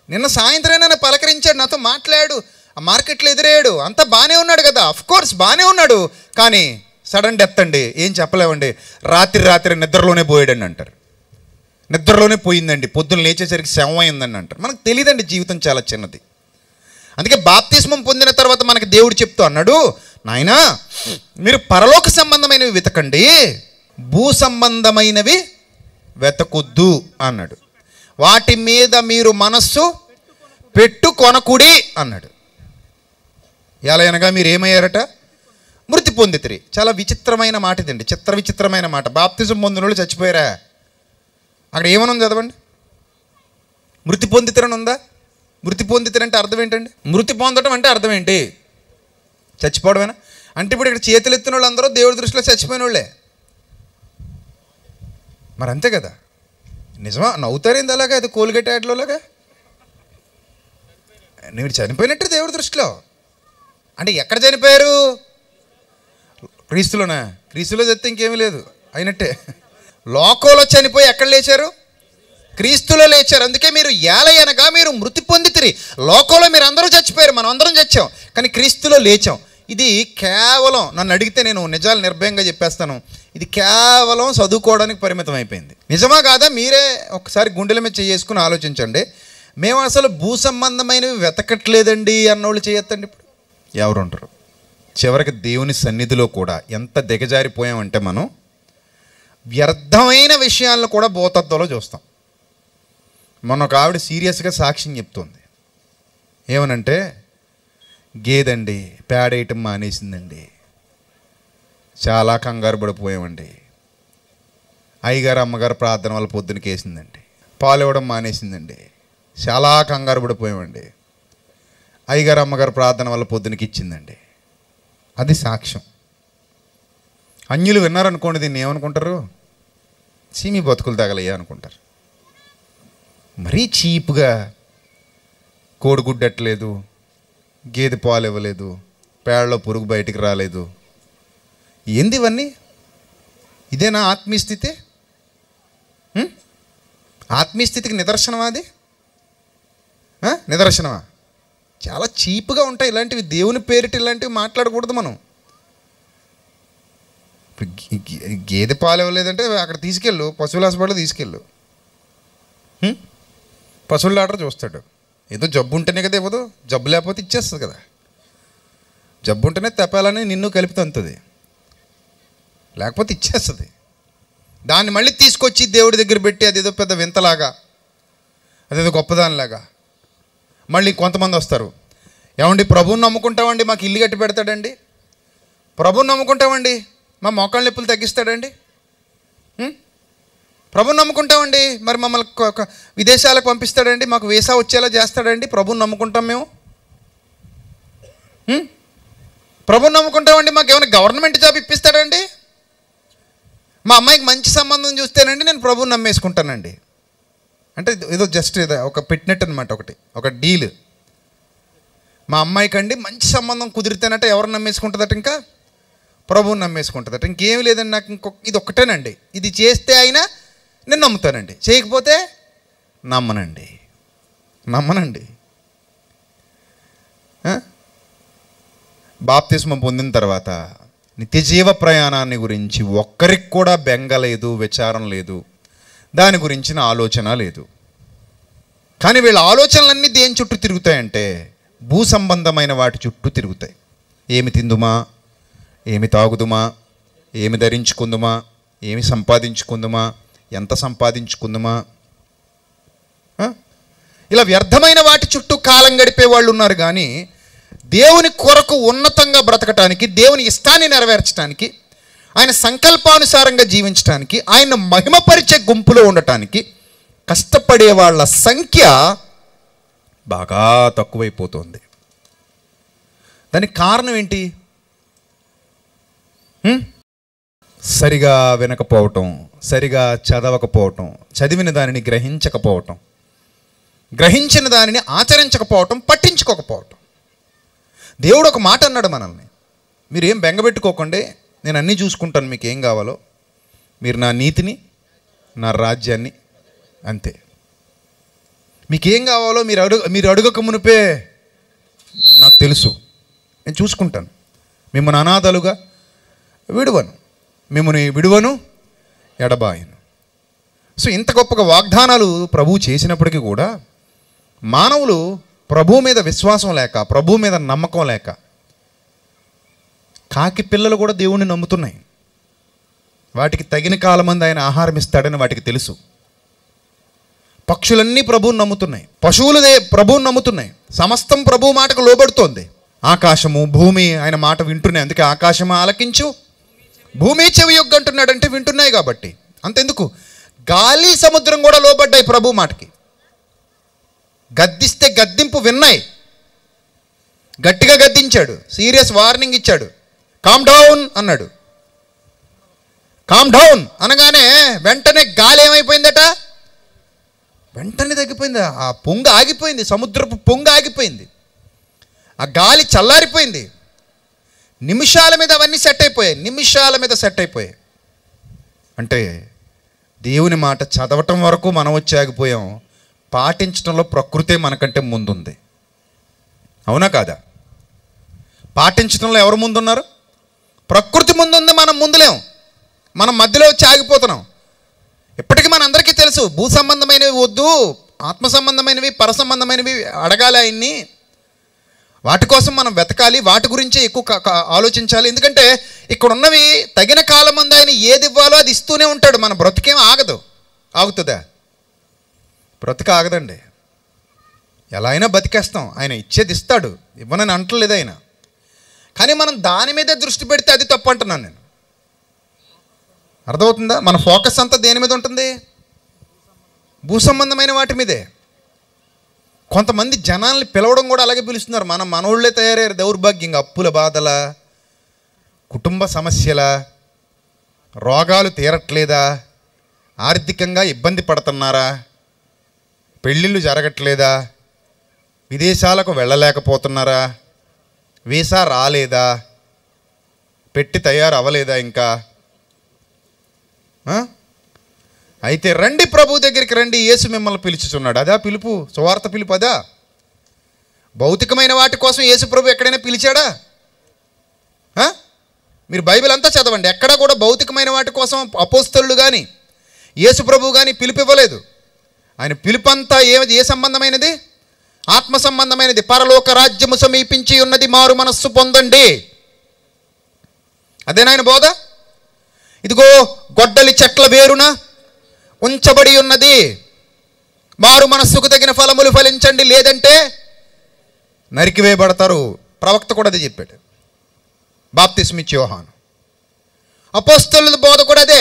నిన్న సాయంత్రం నన్ను పలకరించాడు, నాతో మాట్లాడు, ఆ మార్కెట్లో ఎదురయ్యాడు, అంతా బాగానే ఉన్నాడు కదా, అఫ్ కోర్స్ బాగానే ఉన్నాడు. కానీ సడన్ డెత్ అండి, ఏం చెప్పలేమండి. రాత్రి రాత్రి నిద్రలోనే పోయాడండి అంటారు. నిద్రలోనే పోయిందండి, పొద్దున్న లేచేసరికి శవం అయిందండి అంటారు. మనకు తెలియదండి, జీవితం చాలా చిన్నది. అందుకే బాప్తిస్మం పొందిన తర్వాత మనకి దేవుడు చెప్తూ అన్నాడు, నాయనా మీరు పరలోక సంబంధమైనవి వెతకండి, భూ సంబంధమైనవి వెతకొద్దు అన్నాడు. వాటి మీద మీరు మనస్సు పెట్టు కొనకుడి అన్నాడు. ఎలా అనగా మీరు ఏమయ్యారట? మృతి పొందితిరి. చాలా విచిత్రమైన మాట ఇదండి, చిత్ర విచిత్రమైన మాట. బాప్తిజం పొందిన వాళ్ళు చచ్చిపోయారా? అక్కడ ఏమనుంది చదవండి. మృతి పొందితిరని ఉందా? మృతి పొందితిరంటే అర్థం ఏంటండి? మృతి పొందడం అంటే అర్థం ఏంటి? చచ్చిపోవడమేనా? అంటే ఇప్పుడు ఇక్కడ చేతులు ఎత్తిన వాళ్ళు అందరూ దేవుడి దృష్టిలో చచ్చిపోయిన వాళ్ళే మరి, అంతే కదా? నిజమా? నవ్వుతారేంది అలాగా? అది కోల్గేట్ యాడ్లోలాగా మీరు చనిపోయినట్టు దేవుడి దృష్టిలో. అంటే ఎక్కడ చనిపోయారు? క్రీస్తులోనా? క్రీస్తులో చస్తే ఇంకేమీ లేదు, అయినట్టే. లోకంలో చనిపోయి ఎక్కడ లేచారు? క్రీస్తులో లేచారు. అందుకే మీరు ఏలయనగా మీరు మృతి పొందితిరి. లోకంలో మీరు అందరూ చచ్చిపోయారు, మనం అందరం చచ్చాం, కానీ క్రీస్తులో లేచాం. ఇది కేవలం, నన్ను అడిగితే నేను నిజాలు నిర్భయంగా చెప్పేస్తాను, ఇది కేవలం చదువుకోవడానికి పరిమితం అయిపోయింది. నిజమా కాదా? మీరే ఒకసారి గుండెల మీద చేసుకుని ఆలోచించండి. మేము అసలు భూ సంబంధమైనవి వెతకట్లేదండి అన్నోళ్ళు చేయొద్దండి. ఇప్పుడు ఎవరు ఉంటారు? చివరికి దేవుని సన్నిధిలో కూడా ఎంత దిగజారిపోయామంటే మనం వ్యర్థమైన విషయాలను కూడా భూతత్వంలో చూస్తాం. మొన్న ఒక ఆవిడ సీరియస్గా సాక్ష్యం చెప్తుంది. ఏమనంటే, గేదండి పేడేయటం మానేసిందండి, చాలా కంగారు పడిపోయామండి, అయ్యగారు అమ్మగారు ప్రార్థన వల్ల పొద్దునకి వేసిందండి, పాలు ఇవ్వడం మానేసిందండి, చాలా కంగారు పడిపోయామండి, అయ్యగారు అమ్మగారు ప్రార్థన వల్ల పొద్దునకి ఇచ్చిందండి. అది సాక్ష్యం. అన్యులు విన్నారనుకోండి, దీన్ని ఏమనుకుంటారు? సీమి బతుకులు తగలయ్యా అనుకుంటారు. మరీ చీప్గా కోడిగుడ్డట్లేదు, గేదె పాలు ఇవ్వలేదు, పేడలో పురుగు బయటికి రాలేదు, ఏంది ఇవన్నీ? ఇదేనా ఆత్మీయ స్థితి? ఆత్మీయ స్థితికి నిదర్శనమా అది? నిదర్శనమా? చాలా చీప్గా ఉంటాయి ఇలాంటివి. దేవుని పేరిట ఇలాంటివి మాట్లాడకూడదు మనం. గేదె పాలు ఇవ్వలేదంటే అక్కడ తీసుకెళ్ళు, పశువుల హాస్పిటల్ తీసుకెళ్ళు, పశువుల డాక్టర్ చూస్తాడు. ఏదో జబ్బు ఉంటేనే కదా ఇవ్వదు, జబ్బు లేకపోతే ఇచ్చేస్తుంది కదా. జబ్బు ఉంటేనే తెప్పాలని నిన్ను కలిపి తంతుంది, లేకపోతే ఇచ్చేస్తుంది. దాన్ని మళ్ళీ తీసుకొచ్చి దేవుడి దగ్గర పెట్టి అదేదో పెద్ద వింతలాగా, అదేదో గొప్పదానిలాగా మళ్ళీ కొంతమంది వస్తారు. ఏమండి ప్రభువుని నమ్ముకుంటామండి, మాకు ఇల్లు కట్టి పెడతాడండి, ప్రభువుని నమ్ముకుంటామండి, మా మోకాళ్ళ నొప్పులు తగ్గిస్తాడండి, ప్రభువుని నమ్ముకుంటామండి, మరి మమ్మల్ని విదేశాలకు పంపిస్తాడండి, మాకు వీసా వచ్చేలా చేస్తాడండి, ప్రభువుని నమ్ముకుంటాం మేము, ప్రభువుని నమ్ముకుంటామండి, మాకు ఏమైనా గవర్నమెంట్ జాబ్ ఇప్పిస్తాడండి, మా అమ్మాయికి మంచి సంబంధం చూస్తేనండి నేను ప్రభువుని నమ్మేసుకుంటానండి. అంటే ఏదో జస్ట్ ఏదో ఒక పెట్టినట్టు అనమాట, ఒకటి ఒక డీల్. మా అమ్మాయికి అండి మంచి సంబంధం కుదిరితేనట ఎవరు నమ్మేసుకుంటుందట? ఇంకా ప్రభువుని నమ్మేసుకుంటుందట. ఇంకేమి లేదండి, నాకు ఇంకొక ఇది ఒక్కటేనండి, ఇది చేస్తే అయినా నేను నమ్ముతానండి, చేయకపోతే నమ్మనండి నమ్మనండి బాప్తిస్మం పొందిన తర్వాత నిత్యజీవ ప్రయాణాన్ని గురించి ఒక్కరికి కూడా బెంగ లేదు, విచారం లేదు, దాని గురించిన ఆలోచన లేదు. కానీ వీళ్ళ ఆలోచనలన్నీ దేని చుట్టూ తిరుగుతాయంటే భూ సంబంధమైన వాటి చుట్టూ తిరుగుతాయి. ఏమి తిందుమా, ఏమి తాగుదుమా, ఏమి ధరించుకుందుమా, ఏమి సంపాదించుకుందుమా, ఎంత సంపాదించుకుందుమా, ఇలా వ్యర్థమైన వాటి చుట్టూ కాలం గడిపే వాళ్ళు ఉన్నారు. కానీ దేవుని కొరకు ఉన్నతంగా బ్రతకటానికి, దేవుని ఇష్టాన్ని నెరవేర్చడానికి, ఆయన సంకల్పానుసారంగా జీవించడానికి, ఆయన మహిమపరిచే గుంపులో ఉండటానికి కష్టపడే వాళ్ళ సంఖ్య బాగా తక్కువైపోతుంది. దానికి కారణం ఏంటి? సరిగా వినకపోవటం, సరిగా చదవకపోవటం, చదివిన దానిని గ్రహించకపోవటం, గ్రహించిన దానిని ఆచరించకపోవటం, పట్టించుకోకపోవటం. దేవుడు ఒక మాట అన్నాడు మనల్ని, మీరు ఏం బెంగపెట్టుకోకండి, నేను అన్నీ చూసుకుంటాను, మీకు ఏం కావాలో, మీరు నా నీతిని, నా రాజ్యాన్ని, అంతే. మీకేం కావాలో మీరు అడుగు మీరు అడుగక మునిపే నాకు తెలుసు, నేను చూసుకుంటాను. మిమ్మల్ని అనాథలుగా విడువను, మిమ్మల్ని విడువను, ఎడబాయను. సో ఇంత గొప్పగా వాగ్దానాలు ప్రభువు చేసినప్పటికీ కూడా మానవులు ప్రభు మీద విశ్వాసం లేక, ప్రభు మీద నమ్మకం లేక, కాకి పిల్లలు కూడా దేవుణ్ణి నమ్ముతున్నాయి. వాటికి తగిన కాలమంది ఆయన ఆహారం ఇస్తాడని వాటికి తెలుసు. పక్షులన్నీ ప్రభువుని నమ్ముతున్నాయి, పశువులు ప్రభువుని నమ్ముతున్నాయి, సమస్తం ప్రభు మాటకు లోబడుతోంది. ఆకాశము భూమి ఆయన మాట వింటున్నాయి. అందుకే ఆకాశము ఆలకించు, భూమి చెవి యొగ్గు అంటున్నాడంటే వింటున్నాయి కాబట్టి. అంతెందుకు, గాలి సముద్రం కూడా లోబడ్డాయి ప్రభు మాటకి. గద్దిస్తే గద్దింపు విన్నాయి, గట్టిగా గద్దించాడు, సీరియస్ వార్నింగ్ ఇచ్చాడు, కామ్ డౌన్ అన్నాడు. కామ్ డౌన్ అనగానే వెంటనే గాలి ఏమైపోయిందట, వెంటనే తగ్గిపోయింది. ఆ పొంగ ఆగిపోయింది, సముద్రపు పొంగ ఆగిపోయింది, ఆ గాలి చల్లారిపోయింది. నిమిషాల మీద అవన్నీ సెట్ అయిపోయాయి, నిమిషాల మీద సెట్ అయిపోయాయి. అంటే దేవుని మాట చదవటం వరకు మనం వచ్చి ఆగిపోయాం, పాటించడంలో ప్రకృతే మనకంటే ముందుంది. అవునా కాదా? పాటించడంలో ఎవరు ముందున్నారు? ప్రకృతి ముందుంది, మనం ముందులేం. మనం మధ్యలో వచ్చి ఆగిపోతున్నాం. ఇప్పటికీ మనందరికీ తెలుసు, భూ సంబంధమైనవి వద్దు, ఆత్మ సంబంధమైనవి, పర సంబంధమైనవి అడగాలి ఆయన్ని. వాటి కోసం మనం వెతకాలి, వాటి గురించే ఎక్కువ ఆలోచించాలి. ఎందుకంటే ఇక్కడ ఉన్నవి తగిన కాలం ముందు ఆయన ఏది ఇవ్వాలో అది ఇస్తూనే ఉంటాడు. మన బ్రతికేం ఆగదు. ఆగుతుందా? బ్రతిక ఆగదండి. ఎలా అయినా బతికేస్తాం, ఆయన ఇచ్చేది ఇస్తాడు, ఇవ్వనని అంటలేదు ఆయన. కానీ మనం దాని మీదే దృష్టి పెడితే అది తప్పు అంటున్నాను నేను. అర్థమవుతుందా? మన ఫోకస్ అంతా దేని మీద ఉంటుంది? భూ సంబంధమైన వాటి మీదే. కొంతమంది జనాల్ని పిలవడం కూడా అలాగే పిలుస్తున్నారు. మనం మనోళ్ళే తయారయ్యారు. దౌర్భాగ్యంగా అప్పుల బాధల, కుటుంబ సమస్యల, రోగాలు తీరట్లేదా, ఆర్థికంగా ఇబ్బంది పడుతున్నారా, పెళ్ళిళ్ళు జరగట్లేదా, విదేశాలకు వెళ్ళలేకపోతున్నారా, వీసా రాలేదా, పెట్టి తయారు అవ్వలేదా ఇంకా, అయితే రండి ప్రభు దగ్గరికి రండి, యేసు మిమ్మల్ని పిలుచుచున్నాడు. అదా పిలుపు? సువార్త పిలుపు అదా? భౌతికమైన వాటి కోసం యేసు ప్రభు ఎక్కడైనా పిలిచాడా? మీరు బైబిల్ అంతా చదవండి, ఎక్కడా కూడా భౌతికమైన వాటి కోసం అపోస్తలులు కానీ యేసు ప్రభు కానీ పిలుపు ఇవ్వలేదు. ఆయన పిలుపు అంతా ఏ ఏ సంబంధమైనది? ఆత్మ సంబంధమైనది. పరలోక రాజ్యము సమీపించి ఉన్నది, మారు మనస్సు పొందండి. అదేనా ఆయన బోధ? ఇదిగో గొడ్డలి చెట్ల వేరున ఉంచబడి ఉన్నది, మారు మనస్సుకు తగిన ఫలములు ఫలించండి, లేదంటే నరికివేయబడతారు. ప్రవక్త కూడా అదే చెప్పాడు, బాప్తిస్మిచ్చే యోహాను. అపోస్తలుల బోధ కూడా అదే.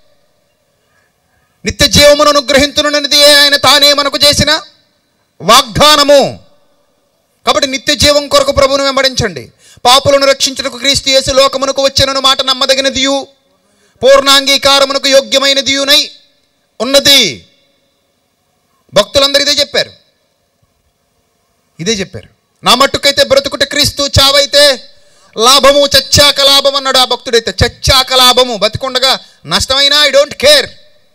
నిత్య జీవమును అనుగ్రహించునది ఆయన తానే మనకు చేసిన వాగ్దానము. కాబట్టి నిత్య జీవం కొరకు ప్రభువును వెంబడించండి. పాపులను రక్షించుటకు క్రీస్తు యేసు లోకమునకు వచ్చెనను మాట నమ్మదగినదియు పూర్ణాంగీకారమునకు యోగ్యమైనదియునై ఉన్నది. భక్తులందరూ ఇదే చెప్పారు, ఇదే చెప్పారు. నా మట్టుకైతే బ్రతుకుట క్రీస్తు, చావైతే లాభము, చచ్చాక లాభం అన్నాడు ఆ భక్తుడైతే. చచ్చాక లాభము, బతికుండగా నష్టమైనా ఐ డోంట్ కేర్.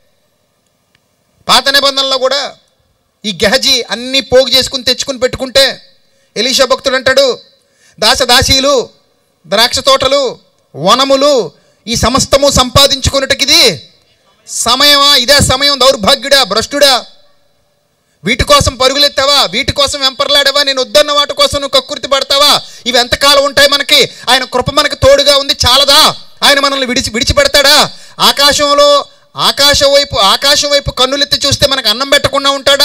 పాత నిబంధనలో కూడా ఈ గెహజీ అన్నీ పోగు చేసుకుని తెచ్చుకుని పెట్టుకుంటే ఎలీషా భక్తుడు అంటాడు, దాసదాసీలు, ద్రాక్ష తోటలు, వనములు, ఈ సమస్తము సంపాదించుకున్నట్టుకి ఇది సమయమా? ఇదే సమయం? దౌర్భాగ్యుడా, భ్రష్టుడా, వీటి కోసం పరుగులెత్తావా? వీటి కోసం వెంపర్లాడావా? నేను వద్దన్న వాటి కోసం నువ్వు కక్కుర్తి పడతావా? ఇవి ఎంతకాలం ఉంటాయి? మనకి ఆయన కృప మనకి తోడుగా ఉంది, చాలదా? ఆయన మనల్ని విడిచి విడిచిపెడతాడా? ఆకాశంలో ఆకాశం వైపు ఆకాశం వైపు కన్నులెత్తి చూస్తే మనకు అన్నం పెట్టకుండా ఉంటాడా?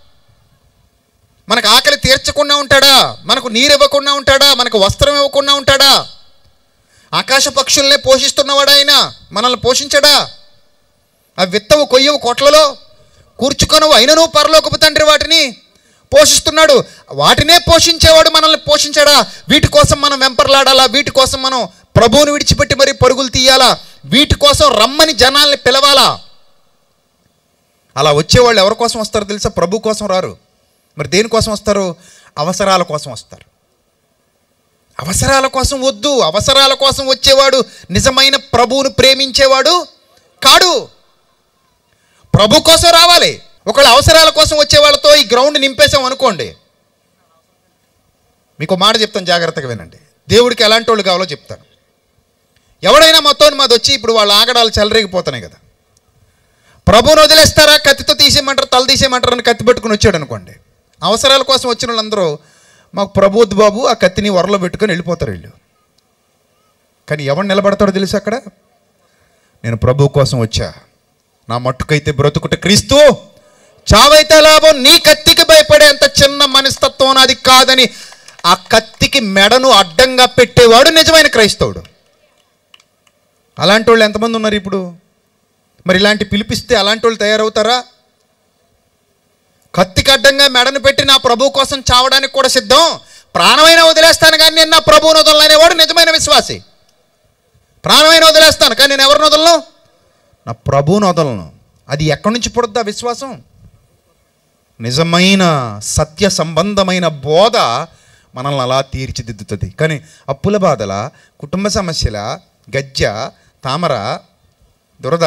మనకు ఆకలి తీర్చకుండా ఉంటాడా? మనకు నీరు ఇవ్వకుండా ఉంటాడా? మనకు వస్త్రం ఇవ్వకుండా ఉంటాడా? ఆకాశ పక్షుల్నే పోషిస్తున్నవాడు ఆయన, మనల్ని పోషించడా? ఆ విత్తవు కొయ్యవు కొట్లలో కూర్చుకొనవు, అయినను పరలోకపు తండ్రి వాటిని పోషిస్తున్నాడు. వాటినే పోషించేవాడు మనల్ని పోషించడా? వీటి కోసం మనం వెంపర్లాడాలా? వీటి కోసం మనం ప్రభువుని విడిచిపెట్టి మరి పరుగులు తీయాలా? వీటి కోసం రమ్మని జనాల్ని పిలవాలా? అలా వచ్చేవాళ్ళు ఎవరి కోసం వస్తారో తెలుసా? ప్రభు కోసం రారు. మరి దేనికోసం వస్తారు? అవసరాల కోసం వస్తారు. అవసరాల కోసం వద్దు. అవసరాల కోసం వచ్చేవాడు నిజమైన ప్రభువును ప్రేమించేవాడు కాడు. ప్రభు కోసం రావాలి. ఒకళ్ళ అవసరాల కోసం వచ్చే వాళ్ళతో ఈ గ్రౌండ్ నింపేసాం అనుకోండి, మీకు మాట చెప్తాను, జాగ్రత్తగా వినండి. దేవుడికి ఎలాంటి వాళ్ళు కావాలో చెప్తాను. ఎవడైనా మొత్తం మాది వచ్చి ఇప్పుడు వాళ్ళ ఆగడాలు చెలరేగిపోతున్నాయి కదా, ప్రభువుని వదిలేస్తారా, కత్తితో తీసేయమంటారు, తల తీసేయమంటారు అని కత్తి పెట్టుకుని వచ్చాడు అనుకోండి. అవసరాల కోసం వచ్చిన వాళ్ళందరూ మాకు ప్రభు వద్దు బాబు, ఆ కత్తిని వరలో పెట్టుకొని వెళ్ళిపోతారు వీళ్ళు. కానీ ఎవడు నిలబడతాడో తెలుసు అక్కడ, నేను ప్రభు కోసం వచ్చా, నా మట్టుకైతే బ్రతుకుట క్రీస్తు, చావైతే లాభం, నీ కత్తికి భయపడే అంత చిన్న మనస్తత్వం నాది కాదని ఆ కత్తికి మెడను అడ్డంగా పెట్టేవాడు నిజమైన క్రైస్తవుడు. అలాంటి వాళ్ళు ఎంతమంది ఉన్నారు ఇప్పుడు? మరి ఇలాంటి పిలిపిస్తే అలాంటి వాళ్ళు తయారవుతారా? కత్తికి అడ్డంగా మెడను పెట్టి నా ప్రభు కోసం చావడానికి కూడా సిద్ధం, ప్రాణమైనా వదిలేస్తాను కానీ నేను నా ప్రభువుని వదలను అనేవాడు నిజమైన విశ్వాసి. ప్రాణమైనా వదిలేస్తాను కానీ నేను ఎవరిని వదలను? నా ప్రభువుని వదలను. అది ఎక్కడి నుంచి పుడుద్ది ఆ విశ్వాసం? నిజమైన సత్య సంబంధమైన బోధ మనల్ని అలా తీర్చిదిద్దుతుంది. కానీ అప్పుల బాధల, కుటుంబ సమస్యల, గజ్జ, తామర, దురద,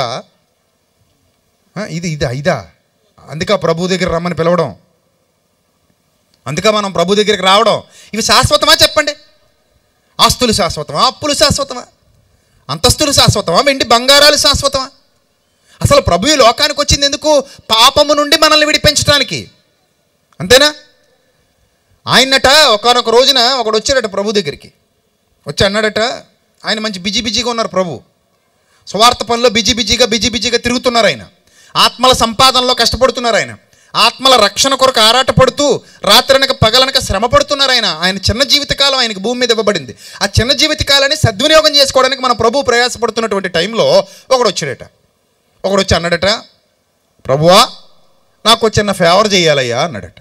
ఇది ఇదా ఇదా అందుక ప్రభు దగ్గర రమ్మని పిలవడం, అందుక మనం ప్రభు దగ్గరికి రావడం. ఇవి శాశ్వతమా చెప్పండి? ఆస్తులు శాశ్వతమా? అప్పులు శాశ్వతమా? అంతస్తులు శాశ్వతమా? వెండి బంగారాలు శాశ్వతమా? అసలు ప్రభు ఈ లోకానికి వచ్చింది ఎందుకు? పాపము నుండి మనల్ని విడిపించడానికి, అంతేనా? ఆయనట ఒకనొక రోజున ఒకడు వచ్చాడట ప్రభు దగ్గరికి. వచ్చి అన్నాడట, ఆయన మంచి బిజీ బిజీగా ఉన్నారు, ప్రభు స్వార్థ పనిలో బిజీ బిజీగా బిజీ బిజీగా తిరుగుతున్నారు, ఆయన ఆత్మల సంపాదనలో కష్టపడుతున్నారు, ఆయన ఆత్మల రక్షణ కొరకు ఆరాటపడుతూ రాత్రనక పగలనక శ్రమ పడుతున్నారు. ఆయన ఆయన చిన్న జీవితకాలం ఆయనకు భూమి మీద ఇవ్వబడింది. ఆ చిన్న జీవితకాలాన్ని సద్వినియోగం చేసుకోవడానికి మన ప్రభు ప్రయాసపడుతున్నటువంటి టైంలో ఒకడు వచ్చాడట. ఒకడు వచ్చి అన్నాడట, ప్రభువా నాకు చిన్న ఫేవర్ చేయాలయ్యా అన్నాడట.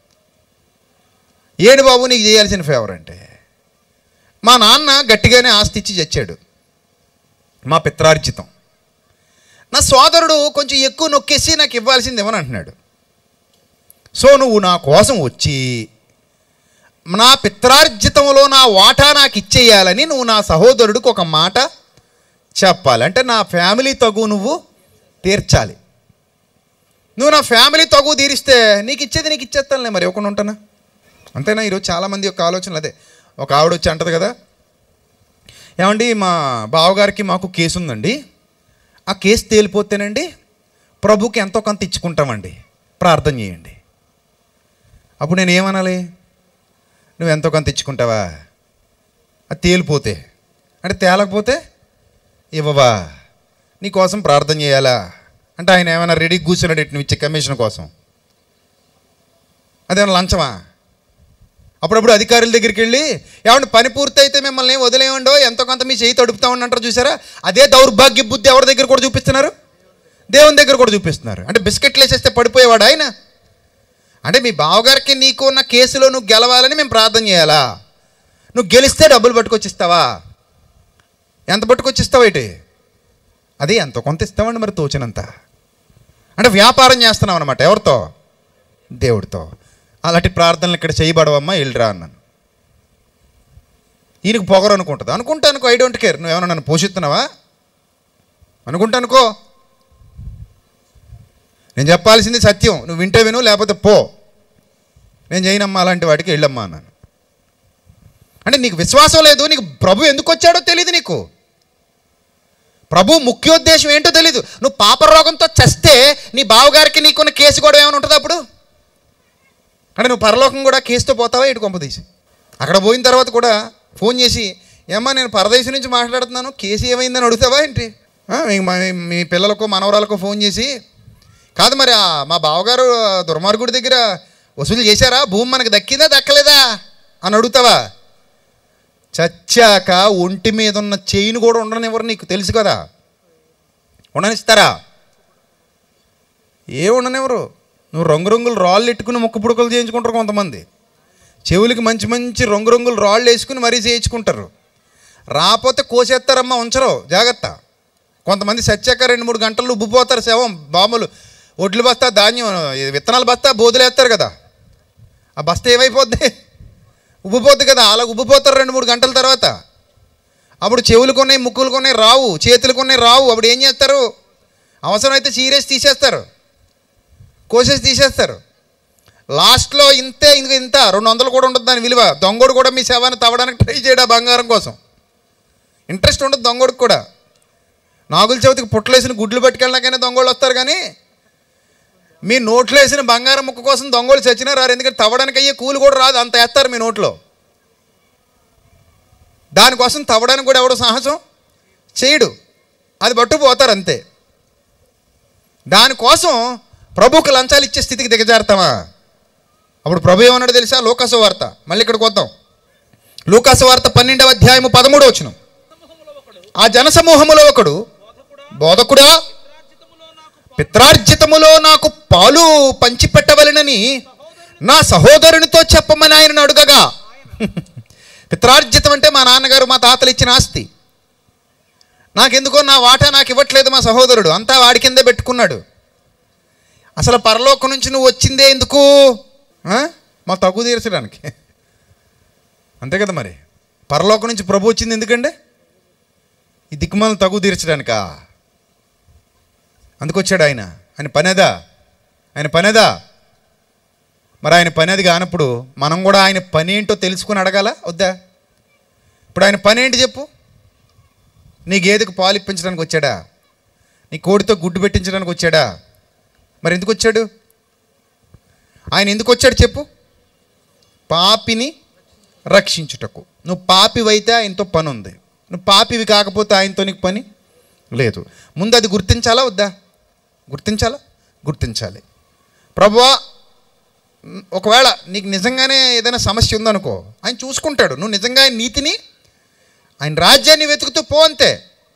ఏడు బాబు నీకు చేయాల్సిన ఫేవర్ అంటే, మా నాన్న గట్టిగానే ఆస్తి ఇచ్చి చచ్చాడు, మా పిత్రార్జితం. నా సోదరుడు కొంచెం ఎక్కువ నొక్కేసి నాకు ఇవ్వాల్సింది ఇవ్వని అంటున్నాడు. సో నువ్వు నా కోసం వచ్చి నా పిత్రార్జితంలో నా వాటా నాకు ఇచ్చేయాలని నువ్వు నా సహోదరుడికి ఒక మాట చెప్పాలి. అంటే నా ఫ్యామిలీ తగు నువ్వు తీర్చాలి. నువ్వు నా ఫ్యామిలీ తగు తీరిస్తే నీకు ఇచ్చేది నీకు ఇచ్చేస్తానులే, మరి ఇవ్వకుండా ఉంటానా? అంతేనా? ఈరోజు చాలామంది యొక్క ఆలోచనలు అదే. ఒక ఆవిడ వచ్చి అంటది కదా, ఏమండి మా బావగారికి మాకు కేసు ఉందండి, ఆ కేసు తేలిపోతేనండి ప్రభుకి ఎంతో కొంత ఇచ్చుకుంటామండి, ప్రార్థన చేయండి. అప్పుడు నేను ఏమనాలి? నువ్వు ఎంతో కొంత ఇచ్చుకుంటావా? అది తేలిపోతే అంటే తేలకపోతే ఇవ్వవా? నీకోసం ప్రార్థన చేయాలా అంటే ఆయన ఏమైనా రెడీ కూర్చున్నాడు నువ్వు ఇచ్చే కమిషన్ కోసం? అదేమన్నా లంచమా? అప్పుడప్పుడు అధికారుల దగ్గరికి వెళ్ళి ఏమంటే పని పూర్తి అయితే మిమ్మల్ని ఏం వదిలేయండో, ఎంతో కొంత మీ చేయి తడుపుతామని అంటారు చూసారా? అదే దౌర్భాగ్య బుద్ధి ఎవరి దగ్గర కూడా చూపిస్తున్నారు? దేవుని దగ్గర కూడా చూపిస్తున్నారు. అంటే బిస్కెట్లు వేసేస్తే పడిపోయేవాడు ఆయన. అంటే మీ బావగారికి నీకు ఉన్న కేసులో నువ్వు గెలవాలని మేము ప్రార్థన చేయాలా? నువ్వు గెలిస్తే డబ్బులు పట్టుకొచ్చిస్తావా? ఎంత పట్టుకొచ్చిస్తావు ఏంటి? అదే ఎంతో కొంత ఇస్తామండి, మరి తోచినంత. అంటే వ్యాపారం చేస్తున్నావు అనమాట. ఎవరితో? దేవుడితో. అలాంటి ప్రార్థనలు ఇక్కడ చేయబడవమ్మా, వెళ్ళిరా అన్నాను. ఈయనకు పొగరు అనుకుంటుంది. అనుకుంటా అనుకో, ఐ డోంట్ కేర్, నువ్వేమన్నా నన్ను పోషిస్తున్నావా అనుకుంటా అనుకో. నేను చెప్పాల్సింది సత్యం, నువ్వు వింటే విను, లేకపోతే పో. నేను చేయనమ్మా అలాంటి వాటికి, వెళ్ళమ్మా అన్నాను. అంటే నీకు విశ్వాసం లేదు, నీకు ప్రభు ఎందుకు వచ్చాడో తెలియదు, నీకు ప్రభు ముఖ్యోద్దేశం ఏంటో తెలీదు. నువ్వు పాపరోగంతో చస్తే నీ బావగారికి నీకున్న కేసు కూడా ఏమైనా ఉంటుంది అప్పుడు? అంటే నువ్వు పరలోకం కూడా కేసుతో పోతావా ఇటు కొంపదీసి? అక్కడ పోయిన తర్వాత కూడా ఫోన్ చేసి, ఏమ్మా నేను పరదేశం నుంచి మాట్లాడుతున్నాను, కేసు ఏమైందని అడుగుతావా ఏంటి? మీ పిల్లలకు మనవరాలకు ఫోన్ చేసి, కాదు మరి మా బావగారు దుర్మార్గుడి దగ్గర వసూలు చేశారా, భూమి మనకు దక్కిందా దక్కలేదా అని అడుగుతావా? చచ్చాక ఒంటి మీద ఉన్న చైన్ కూడా ఉండనివ్వరు, నీకు తెలుసు కదా. ఉండనిస్తారా? ఏ ఉండనివ్వరు. నువ్వు రంగురంగులు రాళ్ళు ఎట్టుకుని ముక్కు పుడకలు చేయించుకుంటారు కొంతమంది. చెవులకి మంచి మంచి రంగురంగులు రాళ్ళు వేసుకుని మరీ చేయించుకుంటారు. రాకపోతే కోసేస్తారమ్మా, ఉంచరు, జాగ్రత్త. కొంతమంది చచ్చాక రెండు మూడు గంటలు ఉబ్బిపోతారు శవం. బాములు ఒడ్లు బస్తా, ధాన్యం విత్తనాలు బస్తా బోధులేస్తారు కదా, ఆ బస్తా ఏమైపోద్ది? ఉబ్బిపోద్ది కదా. అలా ఉబ్బిపోతారు రెండు మూడు గంటల తర్వాత. అప్పుడు చెవులు కొన్నాయి, ముక్కులు కొన్నాయి రావు, చేతులు కొన్నాయి రావు. అప్పుడు ఏం చేస్తారు? అవసరమైతే చీరేసి తీసేస్తారు, కోసేసి తీసేస్తారు. లాస్ట్లో ఇంతే ఇంక ఇంత రెండు వందలు కూడా ఉండదు దాని విలువ. దొంగోడు కూడా మీ శవాన్ని తవ్వడానికి ట్రై చేయడా బంగారం కోసం. ఇంట్రెస్ట్ ఉండదు దొంగోడికి కూడా. నాగుల చవితికి పుట్టలేసిన గుడ్లు పట్టుకెళ్ళడాకైనా దొంగోళ్ళు వస్తారు, కానీ మీ నోట్లో వేసిన బంగారం ముక్క కోసం దొంగోళ్ళు చచ్చినా రారు. ఎందుకంటే తవ్వడానికి అయ్యే కూలి కూడా రాదు, అంత వేస్తారు మీ నోట్లో. దానికోసం తవ్వడానికి కూడా ఎవడో సాహసం చేయడు, అది పట్టుకుపోతారు అంతే. దానికోసం ప్రభువుకు లంచాలు ఇచ్చే స్థితికి దిగజారుతామా? అప్పుడు ప్రభు ఏమన్నాడు తెలుసా? లూకాసు వార్త, మళ్ళీ ఇక్కడికి వద్దాం. లూకాసు వార్త పన్నెండవ అధ్యాయము పదమూడవ వచనం. ఆ జనసమూహములో ఒకడు, బోధకుడా, పిత్రార్జితములో నాకు పాలు పంచిపెట్టవలెనని నా సహోదరునితో చెప్పమని ఆయనను అడుగగా. పిత్రార్జితం అంటే మా నాన్నగారు మా తాతలు ఇచ్చిన ఆస్తి. నాకెందుకో నా వాటా నాకు ఇవ్వట్లేదు మా సహోదరుడు, అంతా వాడి కిందే పెట్టుకున్నాడు. అసలు పరలోకం నుంచి నువ్వు వచ్చిందే ఎందుకు? మా తగ్గు తీర్చడానికి, అంతే కదా. మరి పరలోకం నుంచి ప్రభు వచ్చింది ఎందుకండి? ఈ దిక్కుమాలను తగ్గు తీర్చడానికా? అందుకొచ్చాడు ఆయన. ఆయన పనేదా? ఆయన పనేదా? మరి ఆయన పనేది కానప్పుడు మనం కూడా ఆయన పని ఏంటో తెలుసుకుని అడగాల వద్దా? ఇప్పుడు ఆయన పని ఏంటి చెప్పు? నీ గేదెకు పాలు ఇప్పించడానికి వచ్చాడా? నీ కోడితో గుడ్డు పెట్టించడానికి వచ్చాడా? మరి ఎందుకు వచ్చాడు ఆయన? ఎందుకు వచ్చాడు చెప్పు? పాపిని రక్షించుటకు. నువ్వు పాపివైతే ఆయనతో పని ఉంది, నువ్వు పాపివి కాకపోతే ఆయనతో నీకు పని లేదు. ముందు అది గుర్తించాలా వద్దా? గుర్తించాలా? గుర్తించాలి. ప్రభువా, ఒకవేళ నీకు నిజంగానే ఏదైనా సమస్య ఉందనుకో, ఆయన చూసుకుంటాడు. నువ్వు నిజంగా ఆయన నీతిని, ఆయన రాజ్యాన్ని వెతుకుతూ పో, అంతే.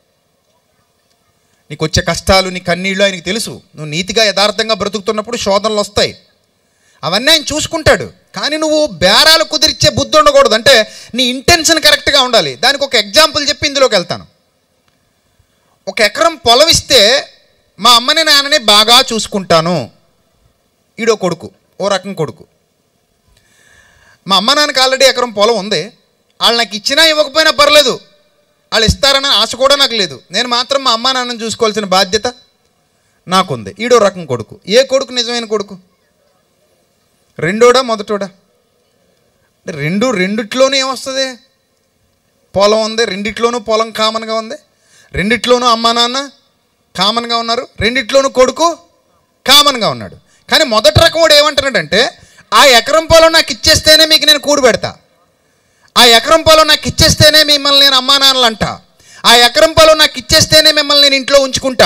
నీకు వచ్చే కష్టాలు, నీ కన్నీళ్ళు ఆయనకి తెలుసు. నువ్వు నీతిగా యథార్థంగా బ్రతుకుతున్నప్పుడు శోధనలు వస్తాయి, అవన్నీ ఆయన చూసుకుంటాడు. కానీ నువ్వు బేరాలు కుదిరిచ్చే బుద్ధి ఉండకూడదు. అంటే నీ ఇంటెన్షన్ కరెక్ట్గా ఉండాలి. దానికి ఒక ఎగ్జాంపుల్ చెప్పి ఇందులోకి వెళ్తాను. ఒక ఎకరం పొలం ఇస్తే మా అమ్మని నాన్నని బాగా చూసుకుంటాను, ఈడో కొడుకు, ఓ రకం కొడుకు. మా అమ్మ నాన్నకి ఆల్రెడీ ఎకరం పొలం ఉంది, వాళ్ళు నాకు ఇచ్చినా ఇవ్వకపోయినా పర్లేదు, వాళ్ళు ఇస్తారన్న ఆశ కూడా నాకు లేదు. నేను మాత్రం మా అమ్మ నాన్నని చూసుకోవాల్సిన బాధ్యత నాకుంది. ఈడో రకం కొడుకు. ఏ కొడుకు నిజమైన కొడుకు? రెండోడా మొదటోడా? అంటే రెండు రెండిట్లోనూ ఏమొస్తుంది? పొలం ఉంది, రెండిట్లోనూ పొలం కామన్గా ఉంది, రెండిట్లోనూ అమ్మ నాన్న కామన్గా ఉన్నారు, రెండిట్లోనూ కొడుకు కామన్గా ఉన్నాడు. కానీ మొదటి రకం వాడు ఏమంటున్నాడంటే, ఆ ఎకరం పొలం నాకు ఇచ్చేస్తేనే మీకు నేను కూడు పెడతా, ఆ ఎకరం పొలం నాకు ఇచ్చేస్తేనే మిమ్మల్ని నేను అమ్మా నాన్నలు అంట, ఆ ఎకరం పొలం నాకు ఇచ్చేస్తేనే మిమ్మల్ని నేను ఇంట్లో ఉంచుకుంటా,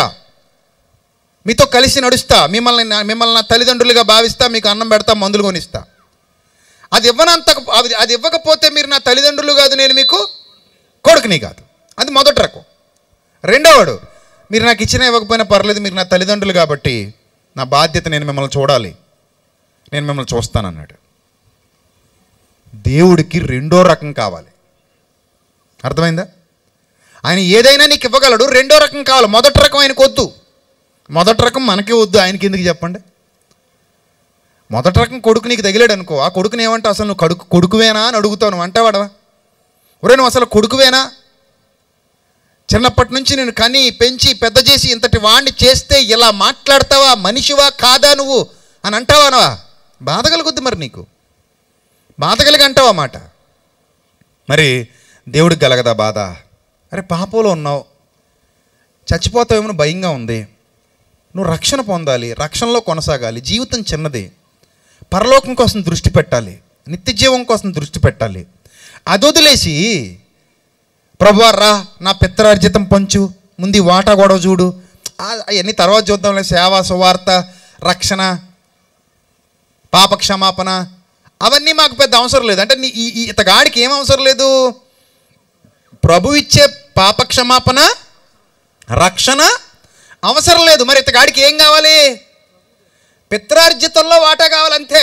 మీతో కలిసి నడుస్తా, మిమ్మల్ని మిమ్మల్ని నా తల్లిదండ్రులుగా భావిస్తా, మీకు అన్నం పెడతా, మందులు కొనిస్తా. అది ఇవ్వనంత అది అది ఇవ్వకపోతే మీరు నా తల్లిదండ్రులు కాదు, నేను మీకు కొడుకుని కాదు. అది మొదటి రకం. రెండోవాడు, మీరు నాకు ఇచ్చినా ఇవ్వకపోయినా పర్లేదు, మీరు నా తల్లిదండ్రులు కాబట్టి నా బాధ్యత, నేను మిమ్మల్ని చూడాలి, నేను మిమ్మల్ని చూస్తానన్నాడు. దేవుడికి రెండో రకం కావాలి. అర్థమైందా? ఆయన ఏదైనా నీకు ఇవ్వగలడు, రెండో రకం కావాలి. మొదటి రకం ఆయనకు వద్దు. మొదటి రకం మనకే వద్దు, ఆయనకి ఎందుకు చెప్పండి? మొదటి రకం కొడుకు నీకు తగిలాడు అనుకో, ఆ కొడుకుని ఏమంటే అసలు నువ్వు కొడుకు కొడుకువేనా అని అడుగుతావు. నువ్వు అంటావాడవా? ఒరే నువ్వు అసలు కొడుకువేనా? చిన్నప్పటి నుంచి నేను కని పెంచి పెద్ద చేసి ఇంతటి వాణ్ణి చేస్తే ఇలా మాట్లాడతావా? మనిషివా కాదా నువ్వు అని అంటావానవా? బాధ కలుగుద్ది మరి, నీకు బాధ కలిగి అంటావా మాట. మరి దేవుడికి కలగదా బాధ? అరే పాపంలో ఉన్నావు, చచ్చిపోతావేమో భయంగా ఉంది, నువ్వు రక్షణ పొందాలి, రక్షణలో కొనసాగాలి, జీవితం చిన్నది, పరలోకం కోసం దృష్టి పెట్టాలి, నిత్య జీవం కోసం దృష్టి పెట్టాలి. అది వదిలేసి ప్రభువా రా నా పిత్రార్జితం పంచు, ముందు వాటా గొడవ చూడు, అవన్నీ తర్వాత చూద్దాంలే, సేవ, సువార్త, రక్షణ, పాప క్షమాపణ, అవన్నీ మాకు పెద్ద అవసరం లేదు. అంటే నీ ఈ ఇతగాడికి ఏం అవసరం లేదు? ప్రభు ఇచ్చే పాప క్షమాపణ, రక్షణ అవసరం లేదు. మరి ఇతగాడికి ఏం కావాలి? పిత్రార్జితంలో వాటా కావాలంతే.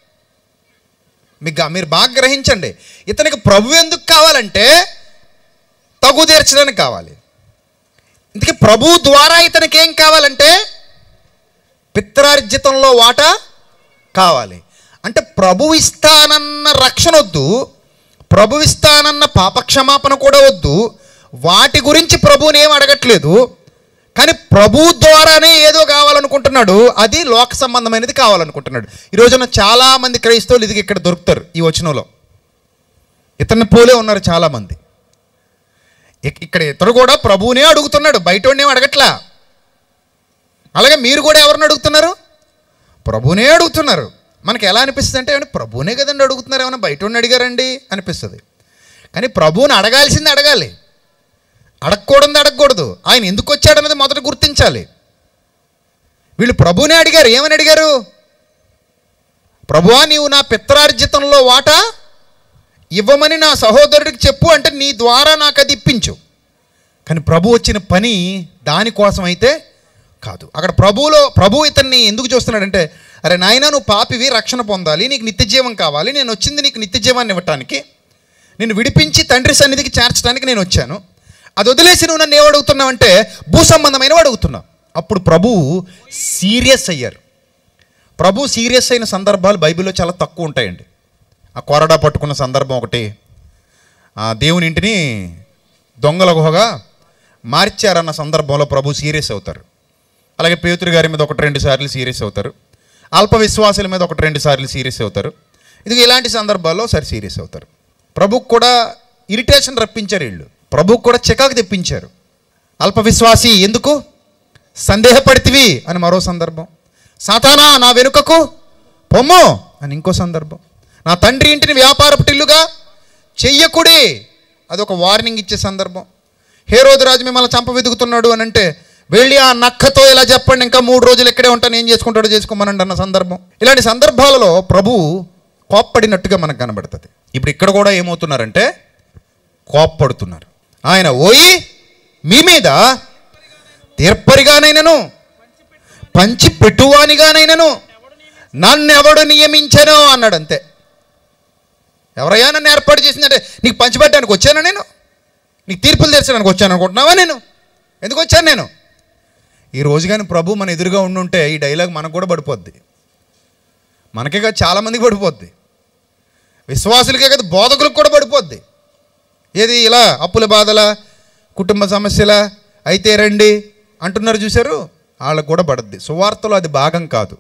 మీకు మీరు బాగా గ్రహించండి. ఇతనికి ప్రభు ఎందుకు కావాలంటే తగు తీర్చడానికి కావాలి. ఇందుకే ప్రభు ద్వారా ఇతనికి ఏం కావాలంటే పిత్రార్జితంలో వాటా కావాలి. అంటే ప్రభు ఇస్తానన్న రక్షణ వద్దు, ప్రభు ఇస్తానన్న పాపక్షమాపణ కూడా వద్దు, వాటి గురించి ప్రభువుని ఏం అడగట్లేదు. కానీ ప్రభు ద్వారానే ఏదో కావాలనుకుంటున్నాడు, అది లోక సంబంధమైనది కావాలనుకుంటున్నాడు. ఈ రోజున చాలామంది క్రైస్తవులు ఇది ఇక్కడ దొరుకుతారు. ఈ వచనంలో ఇతన్ని పోలే ఉన్నారు చాలామంది. ఇక్కడ ఇతడు కూడా ప్రభువునే అడుగుతున్నాడు, బయటోడేం అడగట్లా. అలాగే మీరు కూడా ఎవరిని అడుగుతున్నారు? ప్రభువునే అడుగుతున్నారు. మనకి ఎలా అనిపిస్తుంది అంటే ప్రభువునే కదండి అడుగుతున్నారు, ఏమైనా బయటోడిని అడిగారండి అనిపిస్తుంది. కానీ ప్రభువుని అడగాల్సింది అడగాలి, అడగకూడదు అడగకూడదు. ఆయన ఎందుకు వచ్చాడన్నది మొదట గుర్తించాలి. వీళ్ళు ప్రభువునే అడిగారు. ఏమని అడిగారు? ప్రభువా, నీవు నా పిత్రార్జితంలో వాటా ఇవ్వమని నా సహోదరుడికి చెప్పు, అంటే నీ ద్వారా నాకు అది ఇప్పించు. కానీ ప్రభు వచ్చిన పని దానికోసం అయితే కాదు. అక్కడ ప్రభువులో ప్రభు ఇతన్ని ఎందుకు చూస్తున్నాడంటే, అరే నాయన, నువ్వు పాపివి, రక్షణ పొందాలి, నీకు నిత్య జీవం కావాలి, నేను వచ్చింది నీకు నిత్య జీవాన్ని ఇవ్వటానికి, నేను విడిపించి తండ్రి సన్నిధికి చేర్చడానికి నేను వచ్చాను. అది వదిలేసి నువ్వు నన్ను ఏమడుగుతున్నావంటే భూ సంబంధమైనవి అడుగుతున్నావు. అప్పుడు ప్రభువు సీరియస్ అయ్యారు. ప్రభు సీరియస్ అయిన సందర్భాలు బైబిల్లో చాలా తక్కువ ఉంటాయండి. ఆ కొరడా పట్టుకున్న సందర్భం ఒకటి, ఆ దేవుని ఇంటిని దొంగల గుహగా మార్చారన్న సందర్భంలో ప్రభు సీరియస్ అవుతారు. అలాగే పేతురు గారి మీద ఒకటి రెండు సార్లు సీరియస్ అవుతారు. అల్ప విశ్వాసుల మీద ఒకటి రెండు సార్లు సీరియస్ అవుతారు. ఇది ఇలాంటి సందర్భాల్లో సరి సీరియస్ అవుతారు. ప్రభుకు కూడా ఇరిటేషన్ రప్పించారు వీళ్ళు, ప్రభుకు కూడా చికాకు తెప్పించారు. అల్ప విశ్వాసి ఎందుకు సందేహపడితివి అని మరో సందర్భం, సాతానా నా వెనుకకు పొమ్ము అని ఇంకో సందర్భం, నా తండ్రి ఇంటిని వ్యాపారపుటిల్లుగా చెయ్యకుడి, అదొక వార్నింగ్ ఇచ్చే సందర్భం. హేరోదు రాజు మిమ్మల్ని చంప వెతుకుతున్నాడు అని అంటే వెళ్ళి ఆ నక్కతో ఇలా చెప్పండి, ఇంకా మూడు రోజులు ఇక్కడే ఉంటాను, ఏం చేసుకుంటాడో చేసుకోమనండి అన్న సందర్భం. ఇలాంటి సందర్భాలలో ప్రభు కోప్పడినట్టుగా మనకు కనబడుతుంది. ఇప్పుడు ఇక్కడ కూడా ఏమవుతున్నారంటే కోప్పడుతున్నారు. ఆయన ఓయి మీ మీద తీర్పరిగానైనను పంచి పెట్టువానిగానైనను నన్నెవడు నియమించను అన్నాడు. అంతే. ఎవరయ్యా నన్ను ఏర్పాటు చేసిందంటే నీకు పంచిపెట్టడానికి వచ్చానా, నేను నీకు తీర్పులు తెచ్చడానికి వచ్చాను అనుకుంటున్నావా? నేను ఎందుకు వచ్చాను? నేను ఈ రోజు కానీ ప్రభు మన ఎదురుగా ఉండుంటే ఈ డైలాగ్ మనకు కూడా పడిపోద్ది, మనకే కాదు చాలామందికి పడిపోద్ది, విశ్వాసులకే కాదు బోధకులకు కూడా పడిపోద్ది. ఏది ఇలా అప్పుల బాధల, కుటుంబ సమస్యల అయితే రండి అంటున్నారు చూశారు, వాళ్ళకు కూడా పడుద్ది. సువార్తలో అది భాగం కాదు.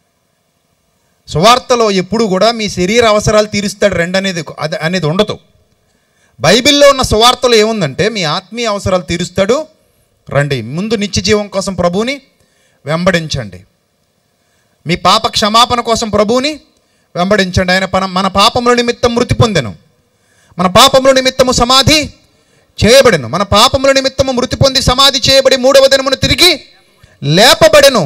సువార్తలో ఎప్పుడు కూడా మీ శరీర అవసరాలు తీరుస్తాడు రెండు అనేది అది అనేది ఉండదు. బైబిల్లో ఉన్న సువార్తలో ఏముందంటే మీ ఆత్మీయ అవసరాలు తీరుస్తాడు రండి, ముందు నిత్య జీవం కోసం ప్రభువుని వెంబడించండి, మీ పాప క్షమాపణ కోసం ప్రభువుని వెంబడించండి. ఆయన పన మన పాపముల నిమిత్తం మృతి పొందెను, మన పాపముల నిమిత్తము సమాధి చేయబడెను, మన పాపముల నిమిత్తము మృతి పొంది సమాధి చేయబడి మూడవ దినమును తిరిగి లేపబడెను.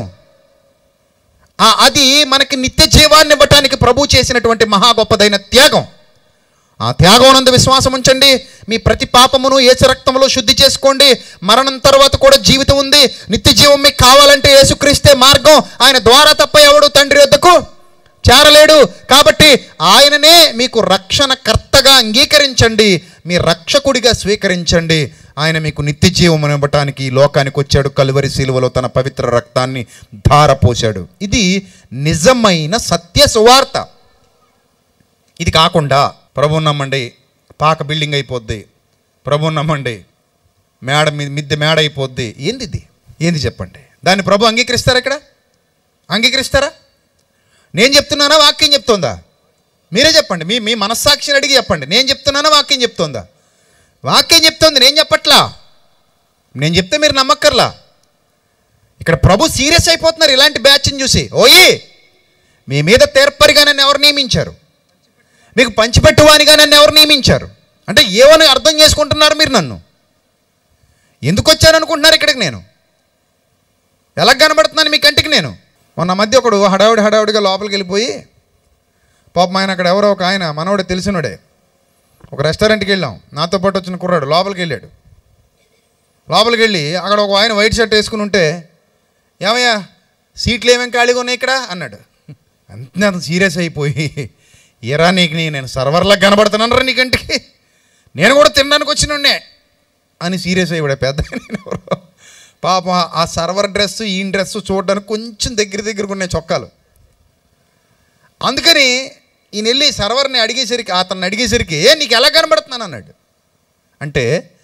అది మనకి నిత్య జీవాన్ని ఇవ్వటానికి ప్రభు చేసినటువంటి మహా గొప్పదైన త్యాగం. ఆ త్యాగమునందు విశ్వాసం ఉంచండి, మీ ప్రతి పాపమును యేసు రక్తంలో శుద్ధి చేసుకోండి. మరణం తర్వాత కూడా జీవితం ఉంది, నిత్య జీవం మీకు కావాలంటే యేసుక్రీస్తే మార్గం, ఆయన ద్వారా తప్ప ఎవడు తండ్రి వద్దకు చేరలేడు. కాబట్టి ఆయననే మీకు రక్షణకర్తగా అంగీకరించండి, మీ రక్షకుడిగా స్వీకరించండి. ఆయన మీకు నిత్య జీవం ఇవ్వటానికి ఈ లోకానికి వచ్చాడు, కలువరి శిలువలో తన పవిత్ర రక్తాన్ని ధారపోశాడు. ఇది నిజమైన సత్య సువార్త. ఇది కాకుండా ప్రభువుని నమ్మండి పాక బిల్డింగ్ అయిపోద్ది, ప్రభువుని నమ్మండి మేడ మిద్దె మేడ అయిపోద్ది, ఏంది ఇది? ఏంది చెప్పండి? దాన్ని ప్రభు అంగీకరిస్తారా? ఇక్కడ అంగీకరిస్తారా? నేను చెప్తున్నానా వాక్యం చెప్తోందా? మీరే చెప్పండి, మీ మీ మనస్సాక్షిని అడిగి చెప్పండి. నేను చెప్తున్నానా వాక్యం చెప్తోందా? వాక్యం చెప్తోంది, నేను చెప్పట్లా. నేను చెప్తే మీరు నమ్మక్కర్లా. ఇక్కడ ప్రభు సీరియస్ అయిపోతున్నారు ఇలాంటి బ్యాచ్ని చూసి. ఓయి మీ మీద తీర్పరిగా నన్ను ఎవరు నియమించారు, మీకు పంచిపెట్టువానిగా నన్ను ఎవరు నియమించారు అంటే ఏమని అర్థం చేసుకుంటున్నారు మీరు? నన్ను ఎందుకు వచ్చాను అనుకుంటున్నారు ఇక్కడికి? నేను ఎలా కనబడుతున్నాను మీ కంటికి? నేను మొన్న మధ్య ఒకడు హడావుడి హడావుడిగా లోపలికి వెళ్ళిపోయి, పాపం ఆయన అక్కడ ఎవరో ఒక ఆయన మనోడే తెలిసినోడే, ఒక రెస్టారెంట్కి వెళ్ళాం, నాతో పాటు వచ్చిన కుర్రాడు లోపలికి వెళ్ళాడు. లోపలికి వెళ్ళి అక్కడ ఒక ఆయన వైట్ షర్ట్ వేసుకుని ఉంటే, ఏమయ్యా సీట్లు ఏమేమి ఖాళీగా ఉన్నాయి ఇక్కడ అన్నాడు. అంతే అతను సీరియస్ అయిపోయి, ఏరా నీకు నేను సర్వర్లా కనబడుతున్నాను రా నీకంటికి, నేను కూడా తినడానికి వచ్చినండే అని సీరియస్ అయ్యాడు. పెద్ద ఎవరో పాపం ఆ సర్వర్ డ్రెస్సు ఈ డ్రెస్సు చూడడానికి కొంచెం దగ్గర దగ్గరకు ఉన్నాయి చొక్కాలు. అందుకని ఈయన వెళ్ళి సర్వర్ని అడిగేసరికి, అతన్ని అడిగేసరికి ఏ నీకు ఎలా కనబడుతున్నాను అన్నాడు. అంటే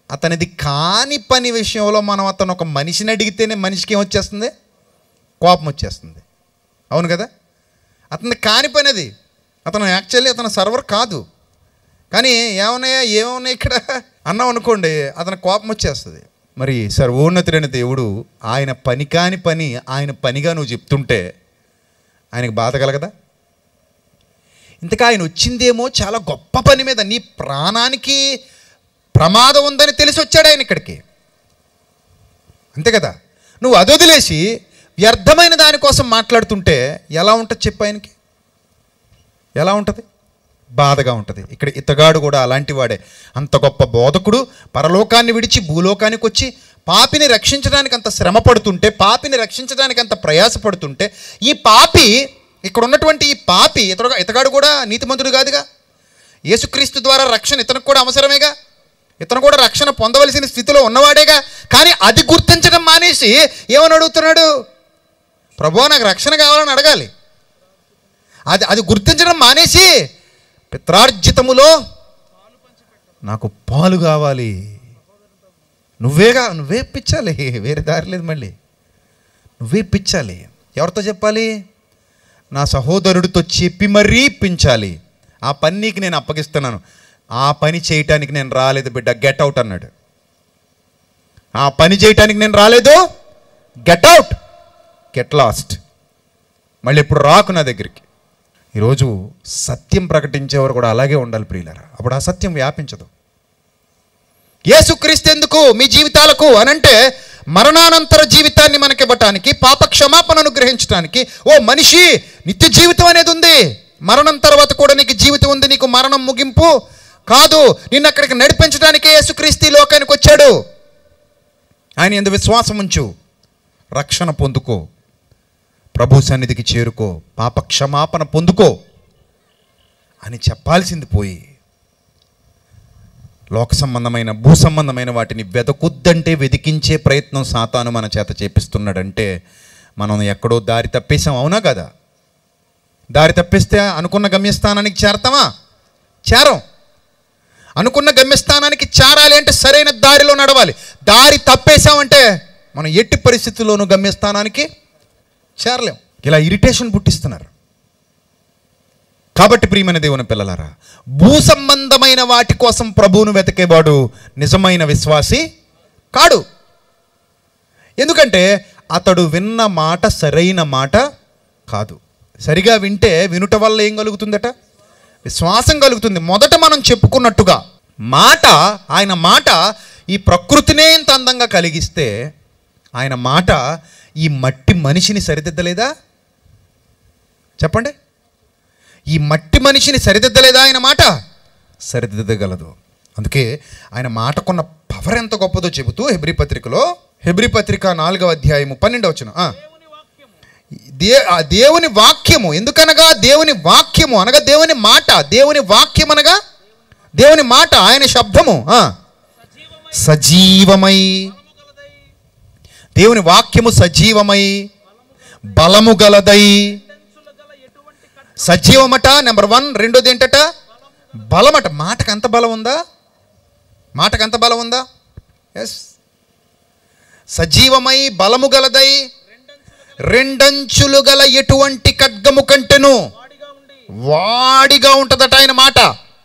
అతనిది కాని పని విషయంలో మనం అతను ఒక మనిషిని అడిగితేనే మనిషికి ఏమొచ్చేస్తుంది? కోపం వచ్చేస్తుంది. అవును కదా? అతనిది కాని పని అది. అతను యాక్చువల్లీ అతను సర్వర్ కాదు, కానీ ఏమన్నాయా ఏమన్నాయి ఇక్కడ అన్నాం అనుకోండి, అతను కోపం వచ్చేస్తుంది. మరి సర్వోన్నతుడైన దేవుడు ఆయన పని కాని పని ఆయన పనిగా నువ్వు చెప్తుంటే ఆయనకు బాధ కలగదా? ఇంతకా ఆయన వచ్చిందేమో చాలా గొప్ప పని మీద, నీ ప్రాణానికి ప్రమాదం ఉందని తెలిసి వచ్చాడు ఆయన ఇక్కడికి, అంతే కదా? నువ్వు అది వదిలేసి వ్యర్థమైన దానికోసం మాట్లాడుతుంటే ఎలా ఉంటుంది చెప్పు? ఆయనకి ఎలా ఉంటుంది? బాధగా ఉంటుంది. ఇక్కడ ఇతగాడు కూడా అలాంటి వాడే. అంత గొప్ప బోధకుడు పరలోకాన్ని విడిచి భూలోకానికి వచ్చి పాపిని రక్షించడానికి అంత శ్రమ పడుతుంటే, పాపిని రక్షించడానికి అంత ప్రయాసపడుతుంటే, ఈ పాపి ఇక్కడ ఉన్నటువంటి ఈ పాపి ఇతడు ఇతగాడు కూడా నీతిమంతుడు కాదుగా. యేసుక్రీస్తు ద్వారా రక్షణ ఇతనికి కూడా అవసరమేగా, ఇతను కూడా రక్షణ పొందవలసిన స్థితిలో ఉన్నవాడేగా. కానీ అది గుర్తించడం మానేసి ఏమని అడుగుతున్నాడు? ప్రభువా నాకు రక్షణ కావాలని అడగాలి. అది అది గుర్తించడం మానేసి పిత్రార్జితములో నాకు పాలు కావాలి, నువ్వేగా నువ్వే ఇప్పించాలి, వేరే దారి లేదు, మళ్ళీ నువ్వే ఇప్పించాలి. ఎవరితో చెప్పాలి? నా సహోదరుడితో చెప్పి మరీ ఇప్పించాలి. ఆ పని నీకు నేను అప్పగిస్తున్నాను, ఆ పని చేయటానికి నేను రాలేదు బిడ్డ, గెట్ అవుట్ అన్నాడు. ఆ పని చేయటానికి నేను రాలేదు, గెట్ అవుట్, గెట్ లాస్ట్, మళ్ళీ ఇప్పుడు రాకు నా దగ్గరికి. ఈరోజు సత్యం ప్రకటించేవారు కూడా అలాగే ఉండాలి ప్రియులారా, అప్పుడు ఆ సత్యం వ్యాపించదు. యేసుక్రీస్తు ఎందుకు మీ జీవితాలకు అనంటే మరణానంతర జీవితాన్ని మనకివ్వటానికి, పాప క్షమాపణ అనుగ్రహించడానికి. ఓ మనిషి, నిత్య జీవితం అనేది ఉంది, మరణం తర్వాత కూడా నీకు జీవితం ఉంది, నీకు మరణం ముగింపు కాదు. నిన్ను అక్కడికి నడిపించడానికే యేసుక్రీస్తు లోకానికి వచ్చాడు. ఆయన యందు విశ్వాసం ఉంచు, రక్షణ పొందుకో, ప్రభు సన్నిధికి చేరుకో, పాప క్షమాపణ పొందుకో అని చెప్పాల్సింది పోయి లోక సంబంధమైన భూ సంబంధమైన వాటిని వెదకొద్దంటే వెతికించే ప్రయత్నం సాతాను మన చేత చేపిస్తున్నాడంటే మనం ఎక్కడో దారి తప్పేసాం. అవునా కదా? దారి తప్పిస్తే అనుకున్న గమ్యస్థానానికి చేరతామా? చేరం. అనుకున్న గమ్యస్థానానికి చేరాలి అంటే సరైన దారిలో నడవాలి. దారి తప్పేసామంటే మనం ఎట్టి పరిస్థితుల్లోనూ గమ్యస్థానానికి చేరలేం. ఇలా ఇరిటేషన్ పుట్టిస్తున్నారు. కాబట్టి ప్రియమైన దేవుని పిల్లలారా, భూ సంబంధమైన వాటి కోసం ప్రభువును వెతికేవాడు నిజమైన విశ్వాసి కాడు. ఎందుకంటే అతడు విన్న మాట సరైన మాట కాదు. సరిగా వింటే వినుట వల్ల ఏం కలుగుతుందట? విశ్వాసం కలుగుతుంది. మొదట మనం చెప్పుకున్నట్టుగా మాట, ఆయన మాట ఈ ప్రకృతినే ఇంత అందంగా కలిగిస్తే ఆయన మాట ఈ మట్టి మనిషిని సరిదిద్దలేదా? చెప్పండి. ఈ మట్టి మనిషిని సరిదిద్దలేదా ఆయన మాట? సరిదిద్దగలదు. అందుకే ఆయన మాటకున్న పవర్ ఎంత గొప్పదో చెబుతూ హెబ్రీ పత్రికలో, హెబ్రీ పత్రిక నాలుగవ అధ్యాయము పన్నెండవ వచనం, దే దేవుని వాక్యము, ఎందుకనగా దేవుని వాక్యము అనగా దేవుని మాట, దేవుని వాక్యం అనగా దేవుని మాట, ఆయన శబ్దము సజీవమై, దేవుని వాక్యము సజీవమై బలము గలదై. సజీవమట నెంబర్ వన్. రెండోది ఏంటట? బలమట. మాటకు అంత బలం ఉందా? మాటకు అంత బలం ఉందా? ఎస్. సజీవమై బలము గలదై రెండంచులు గల ఎటువంటి ఖడ్గము కంటెను వాడిగా ఉంటుందట ఆయన మాట.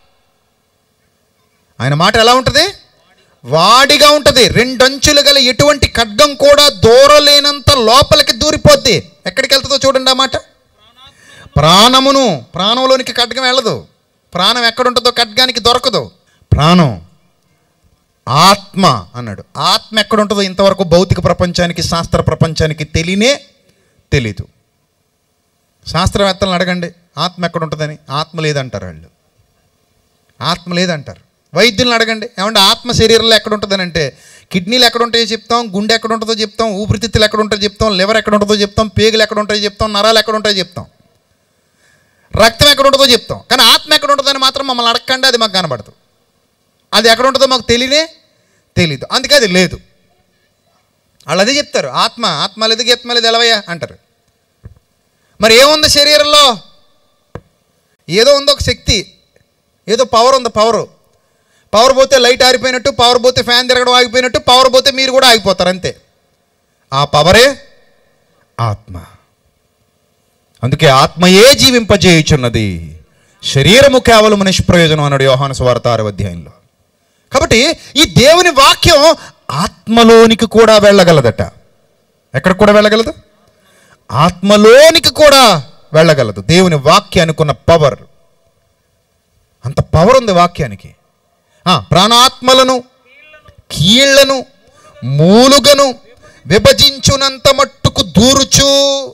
ఆయన మాట ఎలా ఉంటుంది? వాడిగా ఉంటుంది. రెండంచులు గల ఎటువంటి ఖడ్గం కూడా దూరలేనంత లోపలికి దూరిపోద్ది. ఎక్కడికి వెళ్తుందో చూడండి ఆ మాట. ప్రాణమును, ప్రాణంలోనికి ఖడ్గం వెళ్ళదు. ప్రాణం ఎక్కడుంటుందో ఖడ్గానికి దొరకదు. ప్రాణం, ఆత్మ అన్నాడు. ఆత్మ ఎక్కడుంటుందో ఇంతవరకు భౌతిక ప్రపంచానికి, శాస్త్ర ప్రపంచానికి తెలియనే తెలీదు. శాస్త్రవేత్తలను అడగండి ఆత్మ ఎక్కడుంటుందని, ఆత్మ లేదంటారు వాళ్ళు. ఆత్మ లేదంటారు. వైద్యులను అడగండి, ఏమంటే ఆత్మ శరీరంలో ఎక్కడ ఉంటుందని అంటే కిడ్నీలు ఎక్కడ ఉంటాయో చెప్తాం, గుండె ఎక్కడ ఉంటుందో చెప్తాం, ఊపిరితిత్తులు ఎక్కడ ఉంటాయో చెప్తాం, లివర్ ఎక్కడ ఉంటుందో చెప్తాం, పేగులు ఎక్కడ ఉంటాయో చెప్తాం, నరాలు ఎక్కడ ఉంటాయో చెప్తాం, రక్తం ఎక్కడ ఉంటుందో చెప్తాం. కానీ ఆత్మ ఎక్కడ ఉంటుందని మాత్రం మమ్మల్ని అడగండి, అది మాకు కనబడదు. అది ఎక్కడ ఉంటుందో మాకు తెలియనే తెలీదు. అందుకే అది లేదు. వాళ్ళు అదే చెప్తారు, ఆత్మ ఆత్మ లేదు, గీత్మ లేదు, ఎలవయ్యా అంటారు. మరి ఏముంది శరీరంలో? ఏదో ఉందో ఒక శక్తి, ఏదో పవర్ ఉంది. పవరు పవర్ పోతే లైట్ ఆరిపోయినట్టు, పవర్ పోతే ఫ్యాన్ తిరగడం ఆగిపోయినట్టు, పవర్ పోతే మీరు కూడా ఆగిపోతారు అంతే. ఆ పవరే ఆత్మ. అందుకే ఆత్మయే జీవింపజేయుచున్నది, శరీరము కేవలము నిష్ప్రయోజనం అన్నాడు యోహాను సువార్త ఆరవ అధ్యాయంలో. కాబట్టి ఈ దేవుని వాక్యం ఆత్మలోనికి కూడా వెళ్ళగలదట. ఎక్కడికి కూడా వెళ్ళగలదు? ఆత్మలోనికి కూడా వెళ్ళగలదు. దేవుని వాక్యానికి ఉన్న పవర్, అంత పవర్ ఉంది వాక్యానికి. ప్రాణాత్మలను కీళ్లను మూలుగను విభజించునంత మట్టుకు దూరుచు,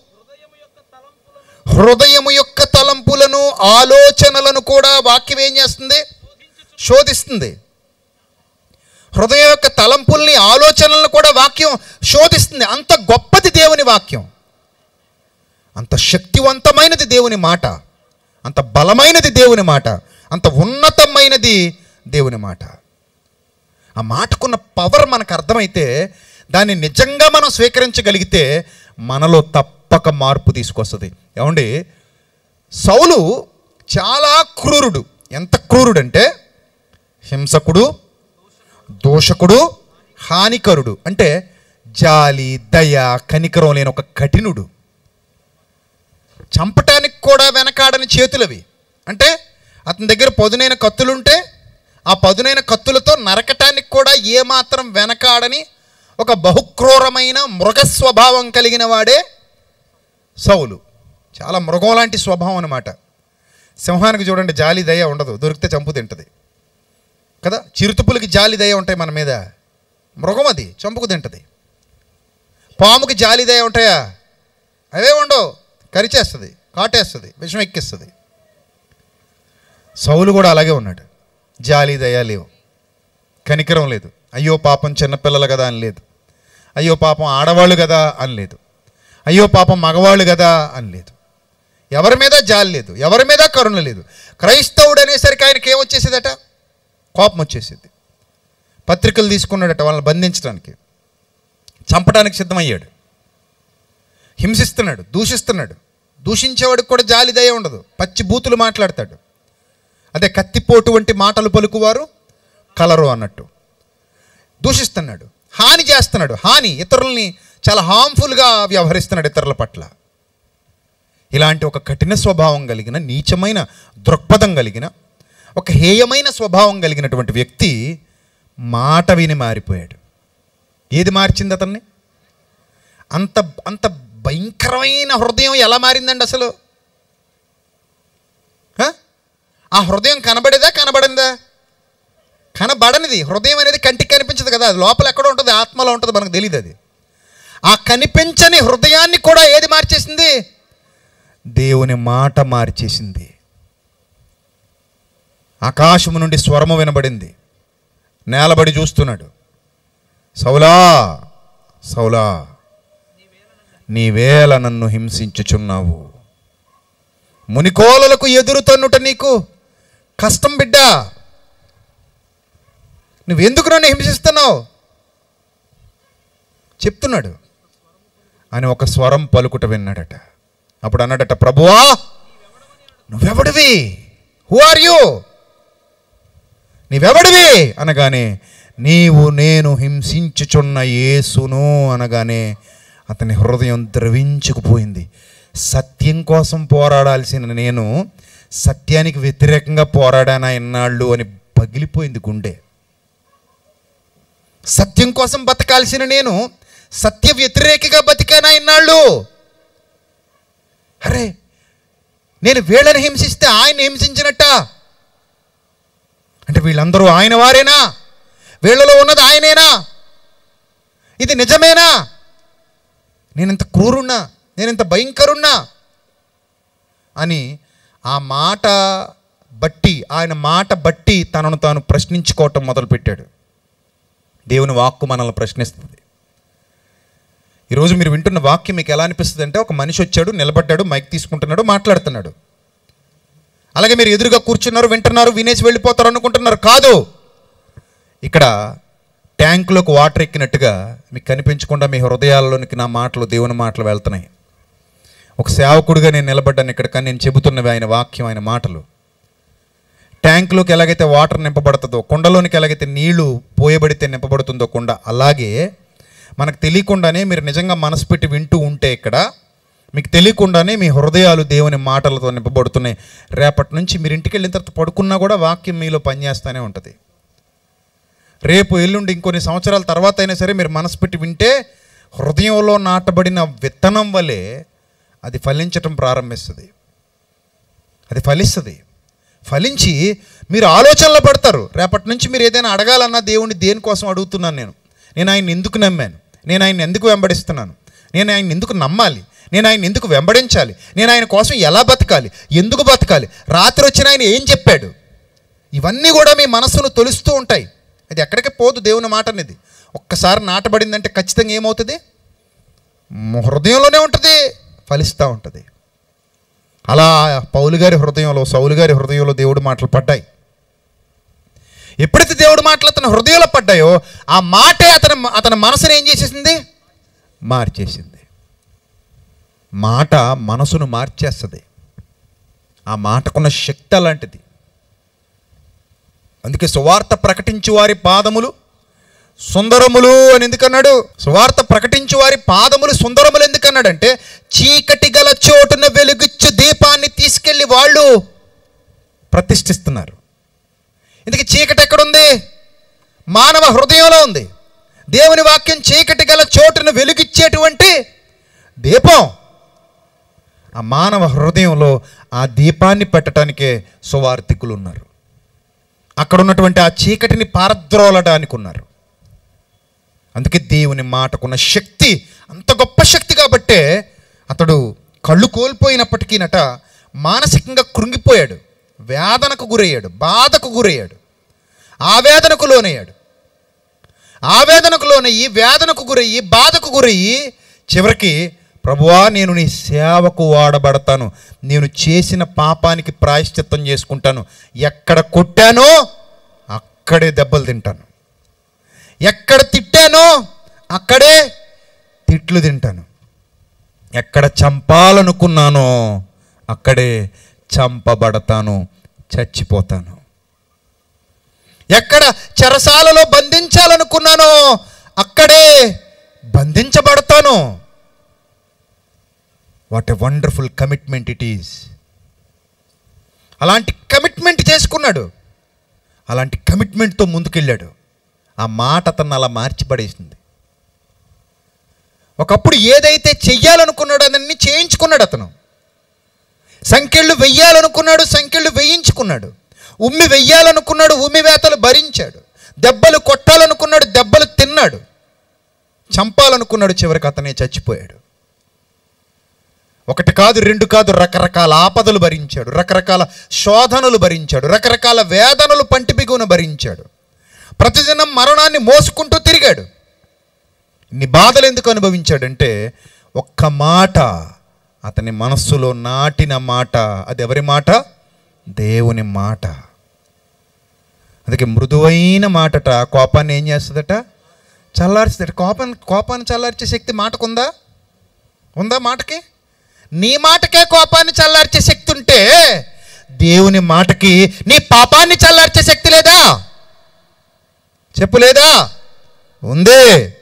హృదయము యొక్క తలంపులను ఆలోచనలను కూడా వాక్యం ఏం చేస్తుంది? శోధిస్తుంది. హృదయం యొక్క తలంపుల్ని ఆలోచనలను కూడా వాక్యం శోధిస్తుంది. అంత గొప్పది దేవుని వాక్యం, అంత శక్తివంతమైనది దేవుని మాట, అంత బలమైనది దేవుని మాట, అంత ఉన్నతమైనది దేవుని మాట. ఆ మాటకున్న పవర్ మనకు అర్థమైతే, దాన్ని నిజంగా మనం స్వీకరించగలిగితే మనలో తప్పక మార్పు తీసుకొస్తుంది. ఏమండి, సౌలు చాలా క్రూరుడు. ఎంత క్రూరుడు అంటే హింసకుడు, దోషకుడు, హానికరుడు. అంటే జాలి, దయ, కనికరం లేని ఒక కఠినుడు. చంపటానికి కూడా వెనకాడని చేతులవి. అంటే అతని దగ్గర పదునైన కత్తులుంటే ఆ పదునైన కత్తులతో నరకటానికి కూడా ఏమాత్రం వెనకాడని ఒక బహుక్రూరమైన మృగ స్వభావం కలిగిన వాడే సౌలు. చాలా మృగం లాంటి స్వభావం అన్నమాట. సింహానికి చూడండి జాలి దయ ఉండదు, దొరికితే చంపు తింటుంది కదా. చిరుతుపులకి జాలి దయ ఉంటాయి మన మీద, మృగం అది చంపుకు తింటుంది. పాముకి జాలి దయ ఉంటాయా? అవే ఉండవు, కరిచేస్తుంది, కాటేస్తుంది, విషం ఎక్కిస్తుంది. సౌలు కూడా అలాగే ఉన్నాడు. జాలి దయ లేవు, కనికరం లేదు. అయ్యో పాపం చిన్నపిల్లలు కదా అని లేదు, అయ్యో పాపం ఆడవాళ్ళు కదా అని లేదు, అయ్యో పాపం మగవాళ్ళు కదా అని లేదు. ఎవరి మీద జాలి లేదు, ఎవరి మీద కరుణ లేదు. క్రైస్తవుడు అనేసరికి ఆయనకి ఏమొచ్చేసేదట? కోపం వచ్చేసేది. పత్రికలు తీసుకున్నాడట వాళ్ళని బంధించడానికి, చంపడానికి సిద్ధమయ్యాడు. హింసిస్తున్నాడు, దూషిస్తున్నాడు. దూషించేవాడికి కూడా జాలి దయ ఉండదు, పచ్చి బూతులు మాట్లాడతాడు. అదే కత్తిపోటు వంటి మాటలు పలుకువారు కలరు అన్నట్టు. దూషిస్తున్నాడు, హాని చేస్తున్నాడు. హాని, ఇతరుల్ని చాలా హార్మ్ఫుల్గా వ్యవహరిస్తున్నాడు ఇతరుల పట్ల. ఇలాంటి ఒక కఠిన స్వభావం కలిగిన, నీచమైన దృక్పథం కలిగిన, ఒక హేయమైన స్వభావం కలిగినటువంటి వ్యక్తి మాట విని మారిపోయాడు. ఏది మార్చింది అతన్ని? అంత అంత భయంకరమైన హృదయం ఎలా మారిందండి అసలు? ఆ హృదయం కనబడేదా, కనబడిందా? కనబడనిది. హృదయం అనేది కంటికి కనిపించదు కదా, అది లోపల ఎక్కడో ఉంటుంది, ఆత్మలో ఉంటుంది, మనకు తెలియదు అది. ఆ కనిపించని హృదయాన్ని కూడా ఏది మార్చేసింది? దేవుని మాట మార్చేసింది. ఆకాశము నుండి స్వరము వినబడింది. నేలబడి చూస్తున్నాడు. సౌలా సౌలా, నీవేళ నన్ను హింసించుచున్నావు, మునికోలలకు ఎదురు తన్నుట నీకు కష్టం బిడ్డా, నువ్వెందుకు నన్ను హింసిస్తున్నావు చెప్తున్నాడు అని ఒక స్వరం పలుకుట విన్నాడట. అప్పుడు అన్నాడట, ప్రభువా నువ్వెవడివి? Who are you? నీవెవడివి అనగానే, నీవు నేను హింసించుచున్న యేసును అనగానే అతని హృదయం ద్రవించుకుపోయింది. సత్యం కోసం పోరాడాల్సిన నేను సత్యానికి వ్యతిరేకంగా పోరాడానా ఇన్నాళ్ళు అని పగిలిపోయింది గుండె. సత్యం కోసం బతకాల్సిన నేను సత్య వ్యతిరేకిగా బతికానా ఇన్నాళ్ళు. అరే, నేను వీళ్ళని హింసిస్తే ఆయన హింసించినట్ట అంటే వీళ్ళందరూ ఆయన వారేనా? వీళ్ళలో ఉన్నది ఆయనేనా? ఇది నిజమేనా? నేనింత క్రూరున్నా, నేనింత భయంకరున్నా అని ఆ మాట బట్టి, ఆయన మాట బట్టి తనను తాను ప్రశ్నించుకోవటం మొదలుపెట్టాడు. దేవుని వాక్కు మనల్ని ప్రశ్నిస్తుంది. ఈరోజు మీరు వింటున్న వాక్యం మీకు ఎలా అనిపిస్తుంది అంటే, ఒక మనిషి వచ్చాడు, నిలబడ్డాడు, మైక్ తీసుకుంటున్నాడు, మాట్లాడుతున్నాడు. అలాగే మీరు ఎదురుగా కూర్చున్నారు, వింటున్నారు, వినేసి వెళ్ళిపోతారు అనుకుంటున్నారు. కాదు, ఇక్కడ ట్యాంకులోకి వాటర్ ఎక్కినట్టుగా మీకు కనిపించకుండా మీ హృదయాల్లోనికి నా మాటలు, దేవుని మాటలు వెళ్తున్నాయి. ఒక సేవకుడిగా నేను నిలబడ్డాను ఇక్కడ, కానీ నేను చెబుతున్నవి ఆయన వాక్యం, ఆయన మాటలు. ట్యాంకులోకి ఎలాగైతే వాటర్ నింపబడుతుందో, కుండలోనికి ఎలాగైతే నీళ్లు పోయబడితే నింపబడుతుందో కుండ, అలాగే మనకు తెలియకుండానే మీరు నిజంగా మనసు పెట్టి వింటూ ఉంటే ఇక్కడ మీకు తెలియకుండానే మీ హృదయాలు దేవుని మాటలతో నింపబడుతున్నాయి. రేపటి నుంచి మీరు ఇంటికి వెళ్ళిన తర్వాత పడుకున్నా కూడా వాక్యం మీలో పనిచేస్తూనే ఉంటుంది. రేపు ఎల్లుండి ఇంకొన్ని సంవత్సరాల తర్వాత అయినా సరే మీరు మనసు పెట్టి వింటే హృదయంలో నాటబడిన విత్తనం వలె అది ఫలించటం ప్రారంభిస్తుంది. అది ఫలిస్తుంది. ఫలించి మీరు ఆలోచనలో పడతారు. రేపటి నుంచి మీరు ఏదైనా అడగాలన్నా దేవుణ్ణి దేనికోసం అడుగుతున్నాను, నేను నేను ఆయన ఎందుకు నమ్మాను, నేను ఆయన ఎందుకు వెంబడిస్తున్నాను, నేను ఆయన ఎందుకు నమ్మాలి, నేను ఆయన ఎందుకు వెంబడించాలి, నేను ఆయన కోసం ఎలా బతకాలి, ఎందుకు బతకాలి, రాత్రి వచ్చిన ఆయన ఏం చెప్పాడు, ఇవన్నీ కూడా మీ మనస్సును తొలుస్తూ ఉంటాయి. అది ఎక్కడికి పోదు దేవుని మాట అనేది. ఒక్కసారి నాటబడిందంటే ఖచ్చితంగా ఏమవుతుంది? హృదయంలోనే ఉంటుంది, ఫలిస్తూ ఉంటుంది. అలా పౌలు గారి హృదయంలో, సౌలు గారి హృదయంలో దేవుడు మాటలు పడ్డాయి. ఎప్పుడైతే దేవుడు మాటలు అతని హృదయంలో పడ్డాయో ఆ మాటే అతని అతని మనసును ఏం చేసేసింది? మార్చేసింది. మాట మనసును మార్చేస్తుంది. ఆ మాటకున్న శక్తి అలాంటిది. అందుకే సువార్త ప్రకటించు వారి పాదములు సుందరములు అని ఎందుకన్నాడు? సువార్త ప్రకటించు వారి పాదములు సుందరములు ఎందుకన్నాడంటే చీకటి గల చోటున వెలుగిచ్చు దీపాన్ని తీసుకెళ్ళి వాళ్ళు ప్రతిష్ఠిస్తున్నారు. ఇందుకే చీకటి ఎక్కడుంది? మానవ హృదయంలో ఉంది. దేవుని వాక్యం చీకటి గల చోటును వెలుగిచ్చేటువంటి దీపం. ఆ మానవ హృదయంలో ఆ దీపాన్ని పెట్టడానికే సువార్థికులు ఉన్నారు. అక్కడ ఉన్నటువంటి ఆ చీకటిని పారద్రోలడానికి ఉన్నారు. అందుకే దేవుని మాటకున్న శక్తి అంత గొప్ప శక్తి కాబట్టే అతడు కళ్ళు కోల్పోయినప్పటికీనట మానసికంగా కృంగిపోయాడు, వేదనకు గురయ్యాడు, బాధకు గురయ్యాడు, ఆవేదనకు లోనయ్యాడు. ఆవేదనకు లోనయ్యి వేదనకు గురయ్యి బాధకు గురయ్యి చివరికి ప్రభువా నేను నీ సేవకు వాడబడతాను, నేను చేసిన పాపానికి ప్రాయశ్చిత్తం చేసుకుంటాను, ఎక్కడ కొట్టానో అక్కడే దెబ్బలు తింటాను, ఎక్కడ తిట్టానో అక్కడే తిట్లు తింటాను, ఎక్కడ చంపాలనుకున్నానో అక్కడే చంపబడతాను, చచ్చిపోతాను, ఎక్కడ చెరసాలలో బంధించాలనుకున్నానో అక్కడే బంధించబడతాను. What a wonderful commitment it is. అలాంటి కమిట్మెంట్ చేసుకున్నాడు. అలాంటి కమిట్మెంట్తో ముందుకెళ్ళాడు. ఆ మాట అతన్ని అలా మార్చిపడేసింది. ఒకప్పుడు ఏదైతే చెయ్యాలనుకున్నాడో అదన్నీ చేయించుకున్నాడు. అతను సంకెళ్ళు వెయ్యాలనుకున్నాడు, సంకెళ్ళు వేయించుకున్నాడు. ఉమ్మి వెయ్యాలనుకున్నాడు, ఉమ్మి వేతలు భరించాడు. దెబ్బలు కొట్టాలనుకున్నాడు, దెబ్బలు తిన్నాడు. చంపాలనుకున్నాడు, చివరికి అతనే చచ్చిపోయాడు. ఒకటి కాదు, రెండు కాదు, రకరకాల ఆపదలు భరించాడు, రకరకాల శోధనలు భరించాడు, రకరకాల వేదనలు పంటి బిగున భరించాడు. ప్రతిదినం మరణాన్ని మోసుకుంటూ తిరిగాడు. ఇన్ని బాధలు ఎందుకు అనుభవించాడంటే ఒక్క మాట అతని మనస్సులో నాటిన మాట. అది ఎవరి మాట? దేవుని మాట. అందుకే మృదువైన మాటట కోపాన్ని ఏం చేస్తుందట? చల్లార్చుదట. కోపాన్ని కోపాన్ని చల్లార్చే శక్తి మాటకుందా? ఉందా మాటకి? నీ మాటకే కోపాన్ని చల్లార్చే శక్తి ఉంటే దేవుని మాటకి నీ పాపాన్ని చల్లార్చే శక్తి లేదా? చెప్పు, లేదా? ఉంది.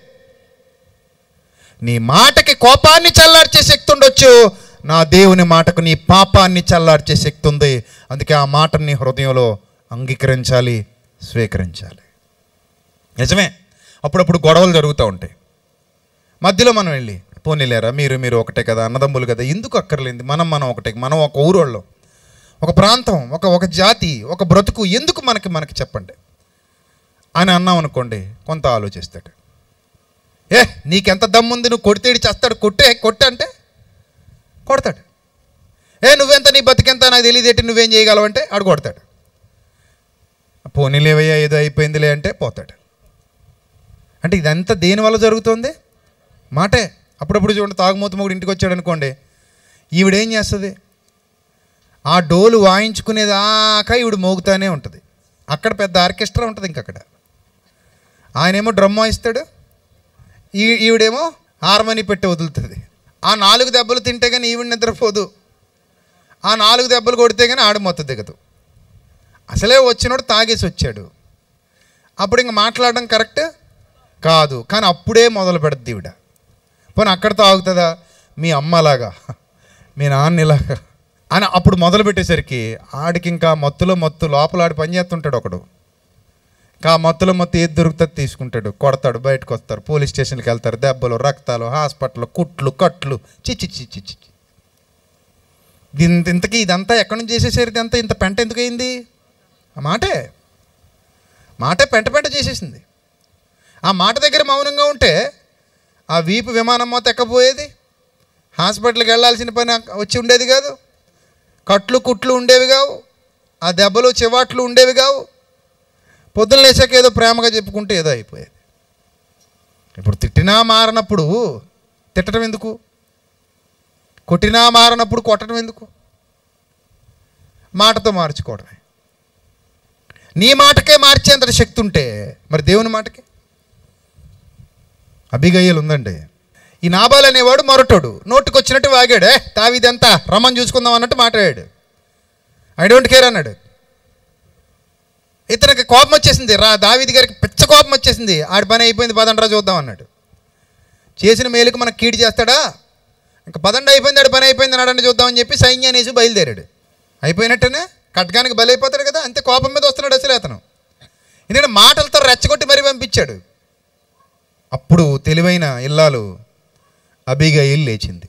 నీ మాటకి కోపాన్ని చల్లార్చే శక్తి ఉండొచ్చు, నా దేవుని మాటకు నీ పాపాన్ని చల్లార్చే శక్తి ఉంది. అందుకే ఆ మాటని నీ హృదయంలో అంగీకరించాలి, స్వీకరించాలి. నిజమే, అప్పుడప్పుడు గొడవలు జరుగుతూ ఉంటాయి. మధ్యలో మనం వెళ్ళి పోనీలేరా, మీరు మీరు ఒకటే కదా, అన్నదమ్ములు కదా, ఎందుకు అక్కర్లేంది, మనం మనం ఒకటే, మనం ఒక ఊరోళ్ళం, ఒక ప్రాంతం, ఒక ఒక జాతి, ఒక బ్రతుకు, ఎందుకు మనకి మనకి చెప్పండి అని అన్నాం అనుకోండి, కొంత ఆలోచిస్తాడు. ఏ నీకెంత దమ్ముంది, నువ్వు కొడితేడి చేస్తాడు, కొట్టే కొట్టే అంటే కొడతాడు. ఏ నువ్వెంత, నీ బతికెంత, నాకు తెలియదేంటి, నువ్వేం చేయగలవంటే ఆడు కొడతాడు. పోనీలేవయ్యా ఏదో అయిపోయిందిలే అంటే పోతాడు. అంటే ఇదంతా దేనివల్ల జరుగుతుంది? మాటే. అప్పుడప్పుడు చూడండి, తాగుమూత మొగుడు ఇంటికి వచ్చాడు అనుకోండి, ఈవిడేం చేస్తుంది? ఆ డోలు వాయించుకునేదాకా ఈవిడ మోగుతానే ఉంటుంది. అక్కడ పెద్ద ఆర్కెస్ట్రా ఉంటుంది. ఇంకక్కడ ఆయనేమో డ్రమ్ వాయిస్తాడు, ఈ ఈవిడేమో హార్మోని పెట్టి వదులుతుంది. ఆ నాలుగు దెబ్బలు తింటే కానీ ఈవిడ నిద్రపోదు, ఆ నాలుగు దెబ్బలు కొడితే కానీ ఆడ మొత్తం దిగదు. అసలే వచ్చినోడు తాగేసి వచ్చాడు, అప్పుడు ఇంక మాట్లాడడం కరెక్ట్ కాదు. కానీ అప్పుడే మొదలు పెడద్ది ఈవిడ. పోనీ అక్కడ తాగుతుందా, మీ అమ్మలాగా మీ నాన్నలాగా అని అప్పుడు మొదలు పెట్టేసరికి ఆడికి ఇంకా మత్తులో మత్తు లోపల ఆడి పని చేస్తుంటాడు ఒకడు. ఇంకా మత్తులో మత్తు ఏది దొరుకుతుంది తీసుకుంటాడు, కొడతాడు, బయటకు వస్తారు, పోలీస్ స్టేషన్కి వెళ్తారు, దెబ్బలు, రక్తాలు, హాస్పిటల్, కుట్లు, కట్లు, చిచ్చి చిచ్చి చిచ్చి. ఇంత ఇంతకీ ఇదంతా ఎక్కడి నుంచి చేసేసారు? ఇదంతా ఇంత పెంట ఎందుకు అయింది? ఆ మాటే మాటే పెంట పెంట చేసేసింది. ఆ మాట దగ్గర మౌనంగా ఉంటే ఆ వీపు విమానం మొత్తం ఎక్కపోయేది, హాస్పిటల్కి వెళ్ళాల్సిన పని వచ్చి ఉండేది కాదు, కట్లు కుట్లు ఉండేవి కావు, ఆ దెబ్బలు చివాట్లు ఉండేవి కావు. పొద్దున్న లేచాక ఏదో ప్రేమగా చెప్పుకుంటే ఏదో అయిపోయేది. ఇప్పుడు తిట్టినా మారనప్పుడు తిట్టడం ఎందుకు? కొట్టినా మారనప్పుడు కొట్టడం ఎందుకు? మాటతో మార్చుకోవడమే. నీ మాటకే మార్చేంత శక్తి ఉంటే మరి దేవుని మాటకి? అబిగయీలు ఉందండి. ఈ నాబాల్ అనేవాడు మొరటోడు, నోటికి వచ్చినట్టు వాగాడు. ఏ దావీదంతా రమ్మని చూసుకుందాం అన్నట్టు మాట్లాడాడు. ఐ డోంట్ కేర్ అన్నాడు. ఇతనికి కోపం వచ్చేసింది, రా దావీదు గారికి పిచ్చ కోపం వచ్చేసింది. ఆడి పని అయిపోయింది, పదండ్రా చూద్దాం అన్నాడు. చేసిన మేలుకు మనకు కీడు చేస్తాడా? ఇంకా పదండి అయిపోయింది, ఆడి పని అయిపోయింది, నాడండి చూద్దామని చెప్పి సైన్యాన్ని వేసి బయలుదేరాడు. అయిపోయినట్టేనే కట్కానికి బలైపోతాడు కదా, అంతే. కోపం మీద వస్తున్నాడు అసలు అతను. ఎందుకంటే మాటలతో రెచ్చగొట్టి మరీ పంపించాడు. అప్పుడు తెలివైన ఇల్లాలు అబీగయీలు లేచింది.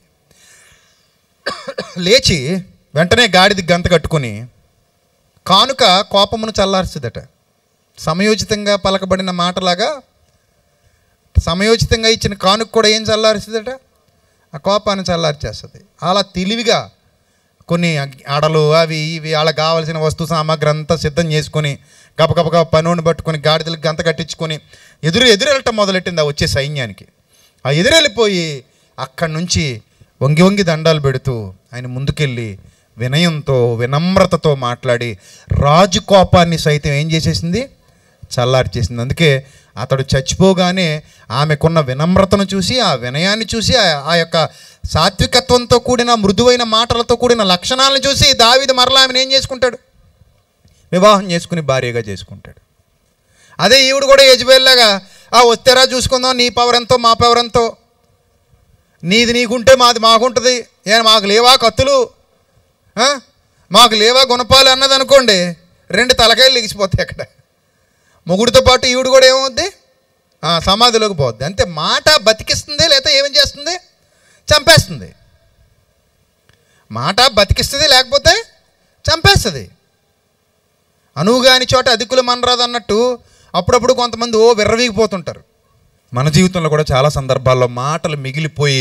లేచి వెంటనే గాడిది గంత కట్టుకొని కానుక కోపమును చల్లార్చుదట. సమయోచితంగా పలకబడిన మాటలాగా సమయోచితంగా ఇచ్చిన కానుక కూడా ఏం చల్లారుస్తుందట? ఆ కోపాన్ని చల్లార్చేస్తుంది. అలా తెలివిగా కొన్ని ఆడలు అవి ఇవి వాళ్ళకి కావాల్సిన వస్తు సామాగ్రి అంతా సిద్ధం చేసుకొని గబగబగా పనుని పట్టుకొని గాడిదలకు గంత కట్టించుకొని ఎదురు ఎదురు వెళ్ళటం మొదలెట్టింది ఆ వచ్చే సైన్యానికి. ఆ ఎదురెళ్ళిపోయి అక్కడి నుంచి వంగి వంగి దండాలు పెడుతూ ఆయన ముందుకెళ్ళి వినయంతో వినమ్రతతో మాట్లాడి రాజు కోపాన్ని సైతం ఏం చేసేసింది? చల్లార్చేసింది. అందుకే అతడు చచ్చిపోగానే ఆమెకున్న వినమ్రతను చూసి, ఆ వినయాన్ని చూసి, ఆ యొక్క సాత్వికత్వంతో కూడిన మృదువైన మాటలతో కూడిన లక్షణాలను చూసి దావీదు మరలా ఆమెను ఏం చేసుకుంటాడు? వివాహం చేసుకుని భార్యగా చేసుకుంటాడు. అదే ఈవిడ కూడా యెజబెల్లాగా ఆ వస్తేరా చూసుకుందాం, నీ పవర్ ఎంతో మా పవర్ ఎంతో, నీది నీకుంటే మాది మాకుంటుంది, ఏ మాకు లేవా కత్తులు, మాకు లేవా గుణపాలు అన్నది అనుకోండి, రెండు తలకాయలు లెగిసిపోతాయి అక్కడ. మొగుడితో పాటు ఈవిడ కూడా ఏమవుద్ది? సమాధిలోకి పోద్ది. అంతే. మాట బతికిస్తుంది, లేకపోతే ఏమేం చేస్తుంది? చంపేస్తుంది. మాట బతికిస్తుంది, లేకపోతే చంపేస్తుంది. అనువుగాని చోట అధికులు మనరాదు అన్నట్టు అప్పుడప్పుడు కొంతమంది ఓ విర్రవీగిపోతుంటారు. మన జీవితంలో కూడా చాలా సందర్భాల్లో మాటలు మిగిలిపోయి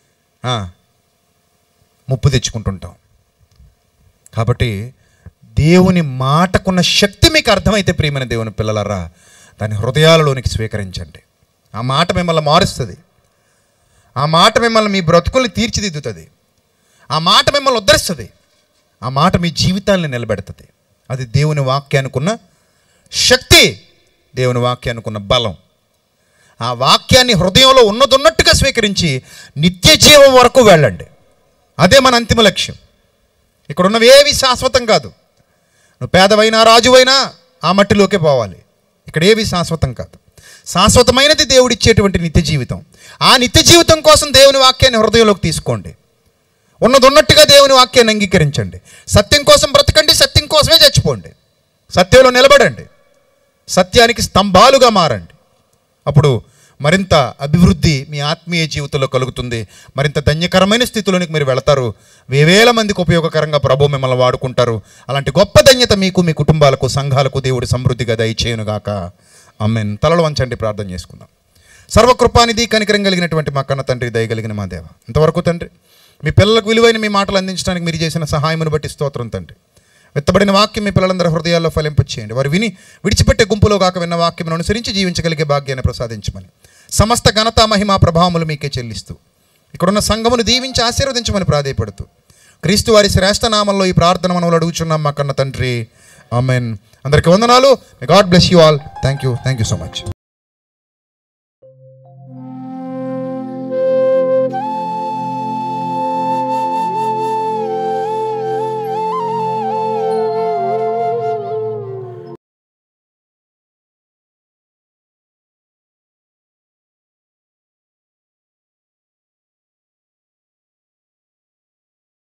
ముప్పు తెచ్చుకుంటుంటాం. కాబట్టి దేవుని మాటకున్న శక్తి మీకు అర్థమైతే ప్రియమైన దేవుని పిల్లలారా, దాని హృదయాలలోనికి స్వీకరించండి. ఆ మాట మిమ్మల్ని మారుస్తుంది. ఆ మాట మిమ్మల్ని మీ బ్రతుకుల్ని తీర్చిదిద్దుతుంది. ఆ మాట మిమ్మల్ని ఉద్ధరిస్తుంది. ఆ మాట మీ జీవితాన్ని నిలబెడుతుంది. అది దేవుని వాక్యానుకున్న శక్తి, దేవుని వాక్యానుకున్న బలం. ఆ వాక్యాన్ని హృదయంలో ఉన్నదున్నట్టుగా స్వీకరించి నిత్య జీవం వరకు వెళ్ళండి. అదే మన అంతిమ లక్ష్యం. ఇక్కడ ఉన్నవి ఏవి శాశ్వతం కాదు. నువ్వు పేదవైనా రాజువైనా ఆ మట్టిలోకే పోవాలి. ఇక్కడ ఏవి శాశ్వతం కాదు. శాశ్వతమైనది దేవుడిచ్చేటువంటి నిత్య జీవితం. ఆ నిత్య జీవితం కోసం దేవుని వాక్యాన్ని హృదయంలోకి తీసుకోండి. ఉన్నది ఉన్నట్టుగా దేవుని వాక్యాన్ని అంగీకరించండి. సత్యం కోసం బ్రతకండి, సత్యం కోసమే చచ్చిపోండి. సత్యంలో నిలబడండి, సత్యానికి స్తంభాలుగా మారండి. అప్పుడు మరింత అభివృద్ధి మీ ఆత్మీయ జీవితంలో కలుగుతుంది. మరింత ధన్యకరమైన స్థితిలోనికి మీరు వెళతారు. వేవేల మందికి ఉపయోగకరంగా ప్రభు మిమ్మల్ని వాడుకుంటారు. అలాంటి గొప్ప ధన్యత మీకు, మీ కుటుంబాలకు, సంఘాలకు దేవుడు సమృద్ధిగా దయచేయునుగాక. ఆమేన్. తలలు వంచండి, ప్రార్థన చేసుకుందాం. సర్వకృపానిధి, కనికరం కలిగినటువంటి మా కన్న తండ్రి, దయగలిగిన మా దేవ, ఇంతవరకు తండ్రి మీ పిల్లలకు విలువైన మీ మాటలు అందించడానికి మీరు చేసిన సహాయమును బట్టి స్తోత్రం తండ్రి. విత్తబడిన వాక్యం మీ పిల్లలందరి హృదయాల్లో ఫలింపచేయండి. వారు విని విడిచిపెట్టే గుంపులో కాక విన్న వాక్యమును అనుసరించి జీవించగలిగే భాగ్యాన్ని ప్రసాదించమని, సమస్త ఘనత మహిమా ప్రభావములు మీకే చెల్లిస్తూ ఇక్కడున్న సంఘమును దీవించి ఆశీర్వదించమని ప్రాధేయపడుతూ క్రీస్తు వారి శ్రేష్ఠ నామంలో ఈ ప్రార్థన మనములు అడుగుచున్నాం మా కన్న తండ్రి. ఆమేన్. అందరికీ వందనాలు. May God bless you all. Thank you thank you so much.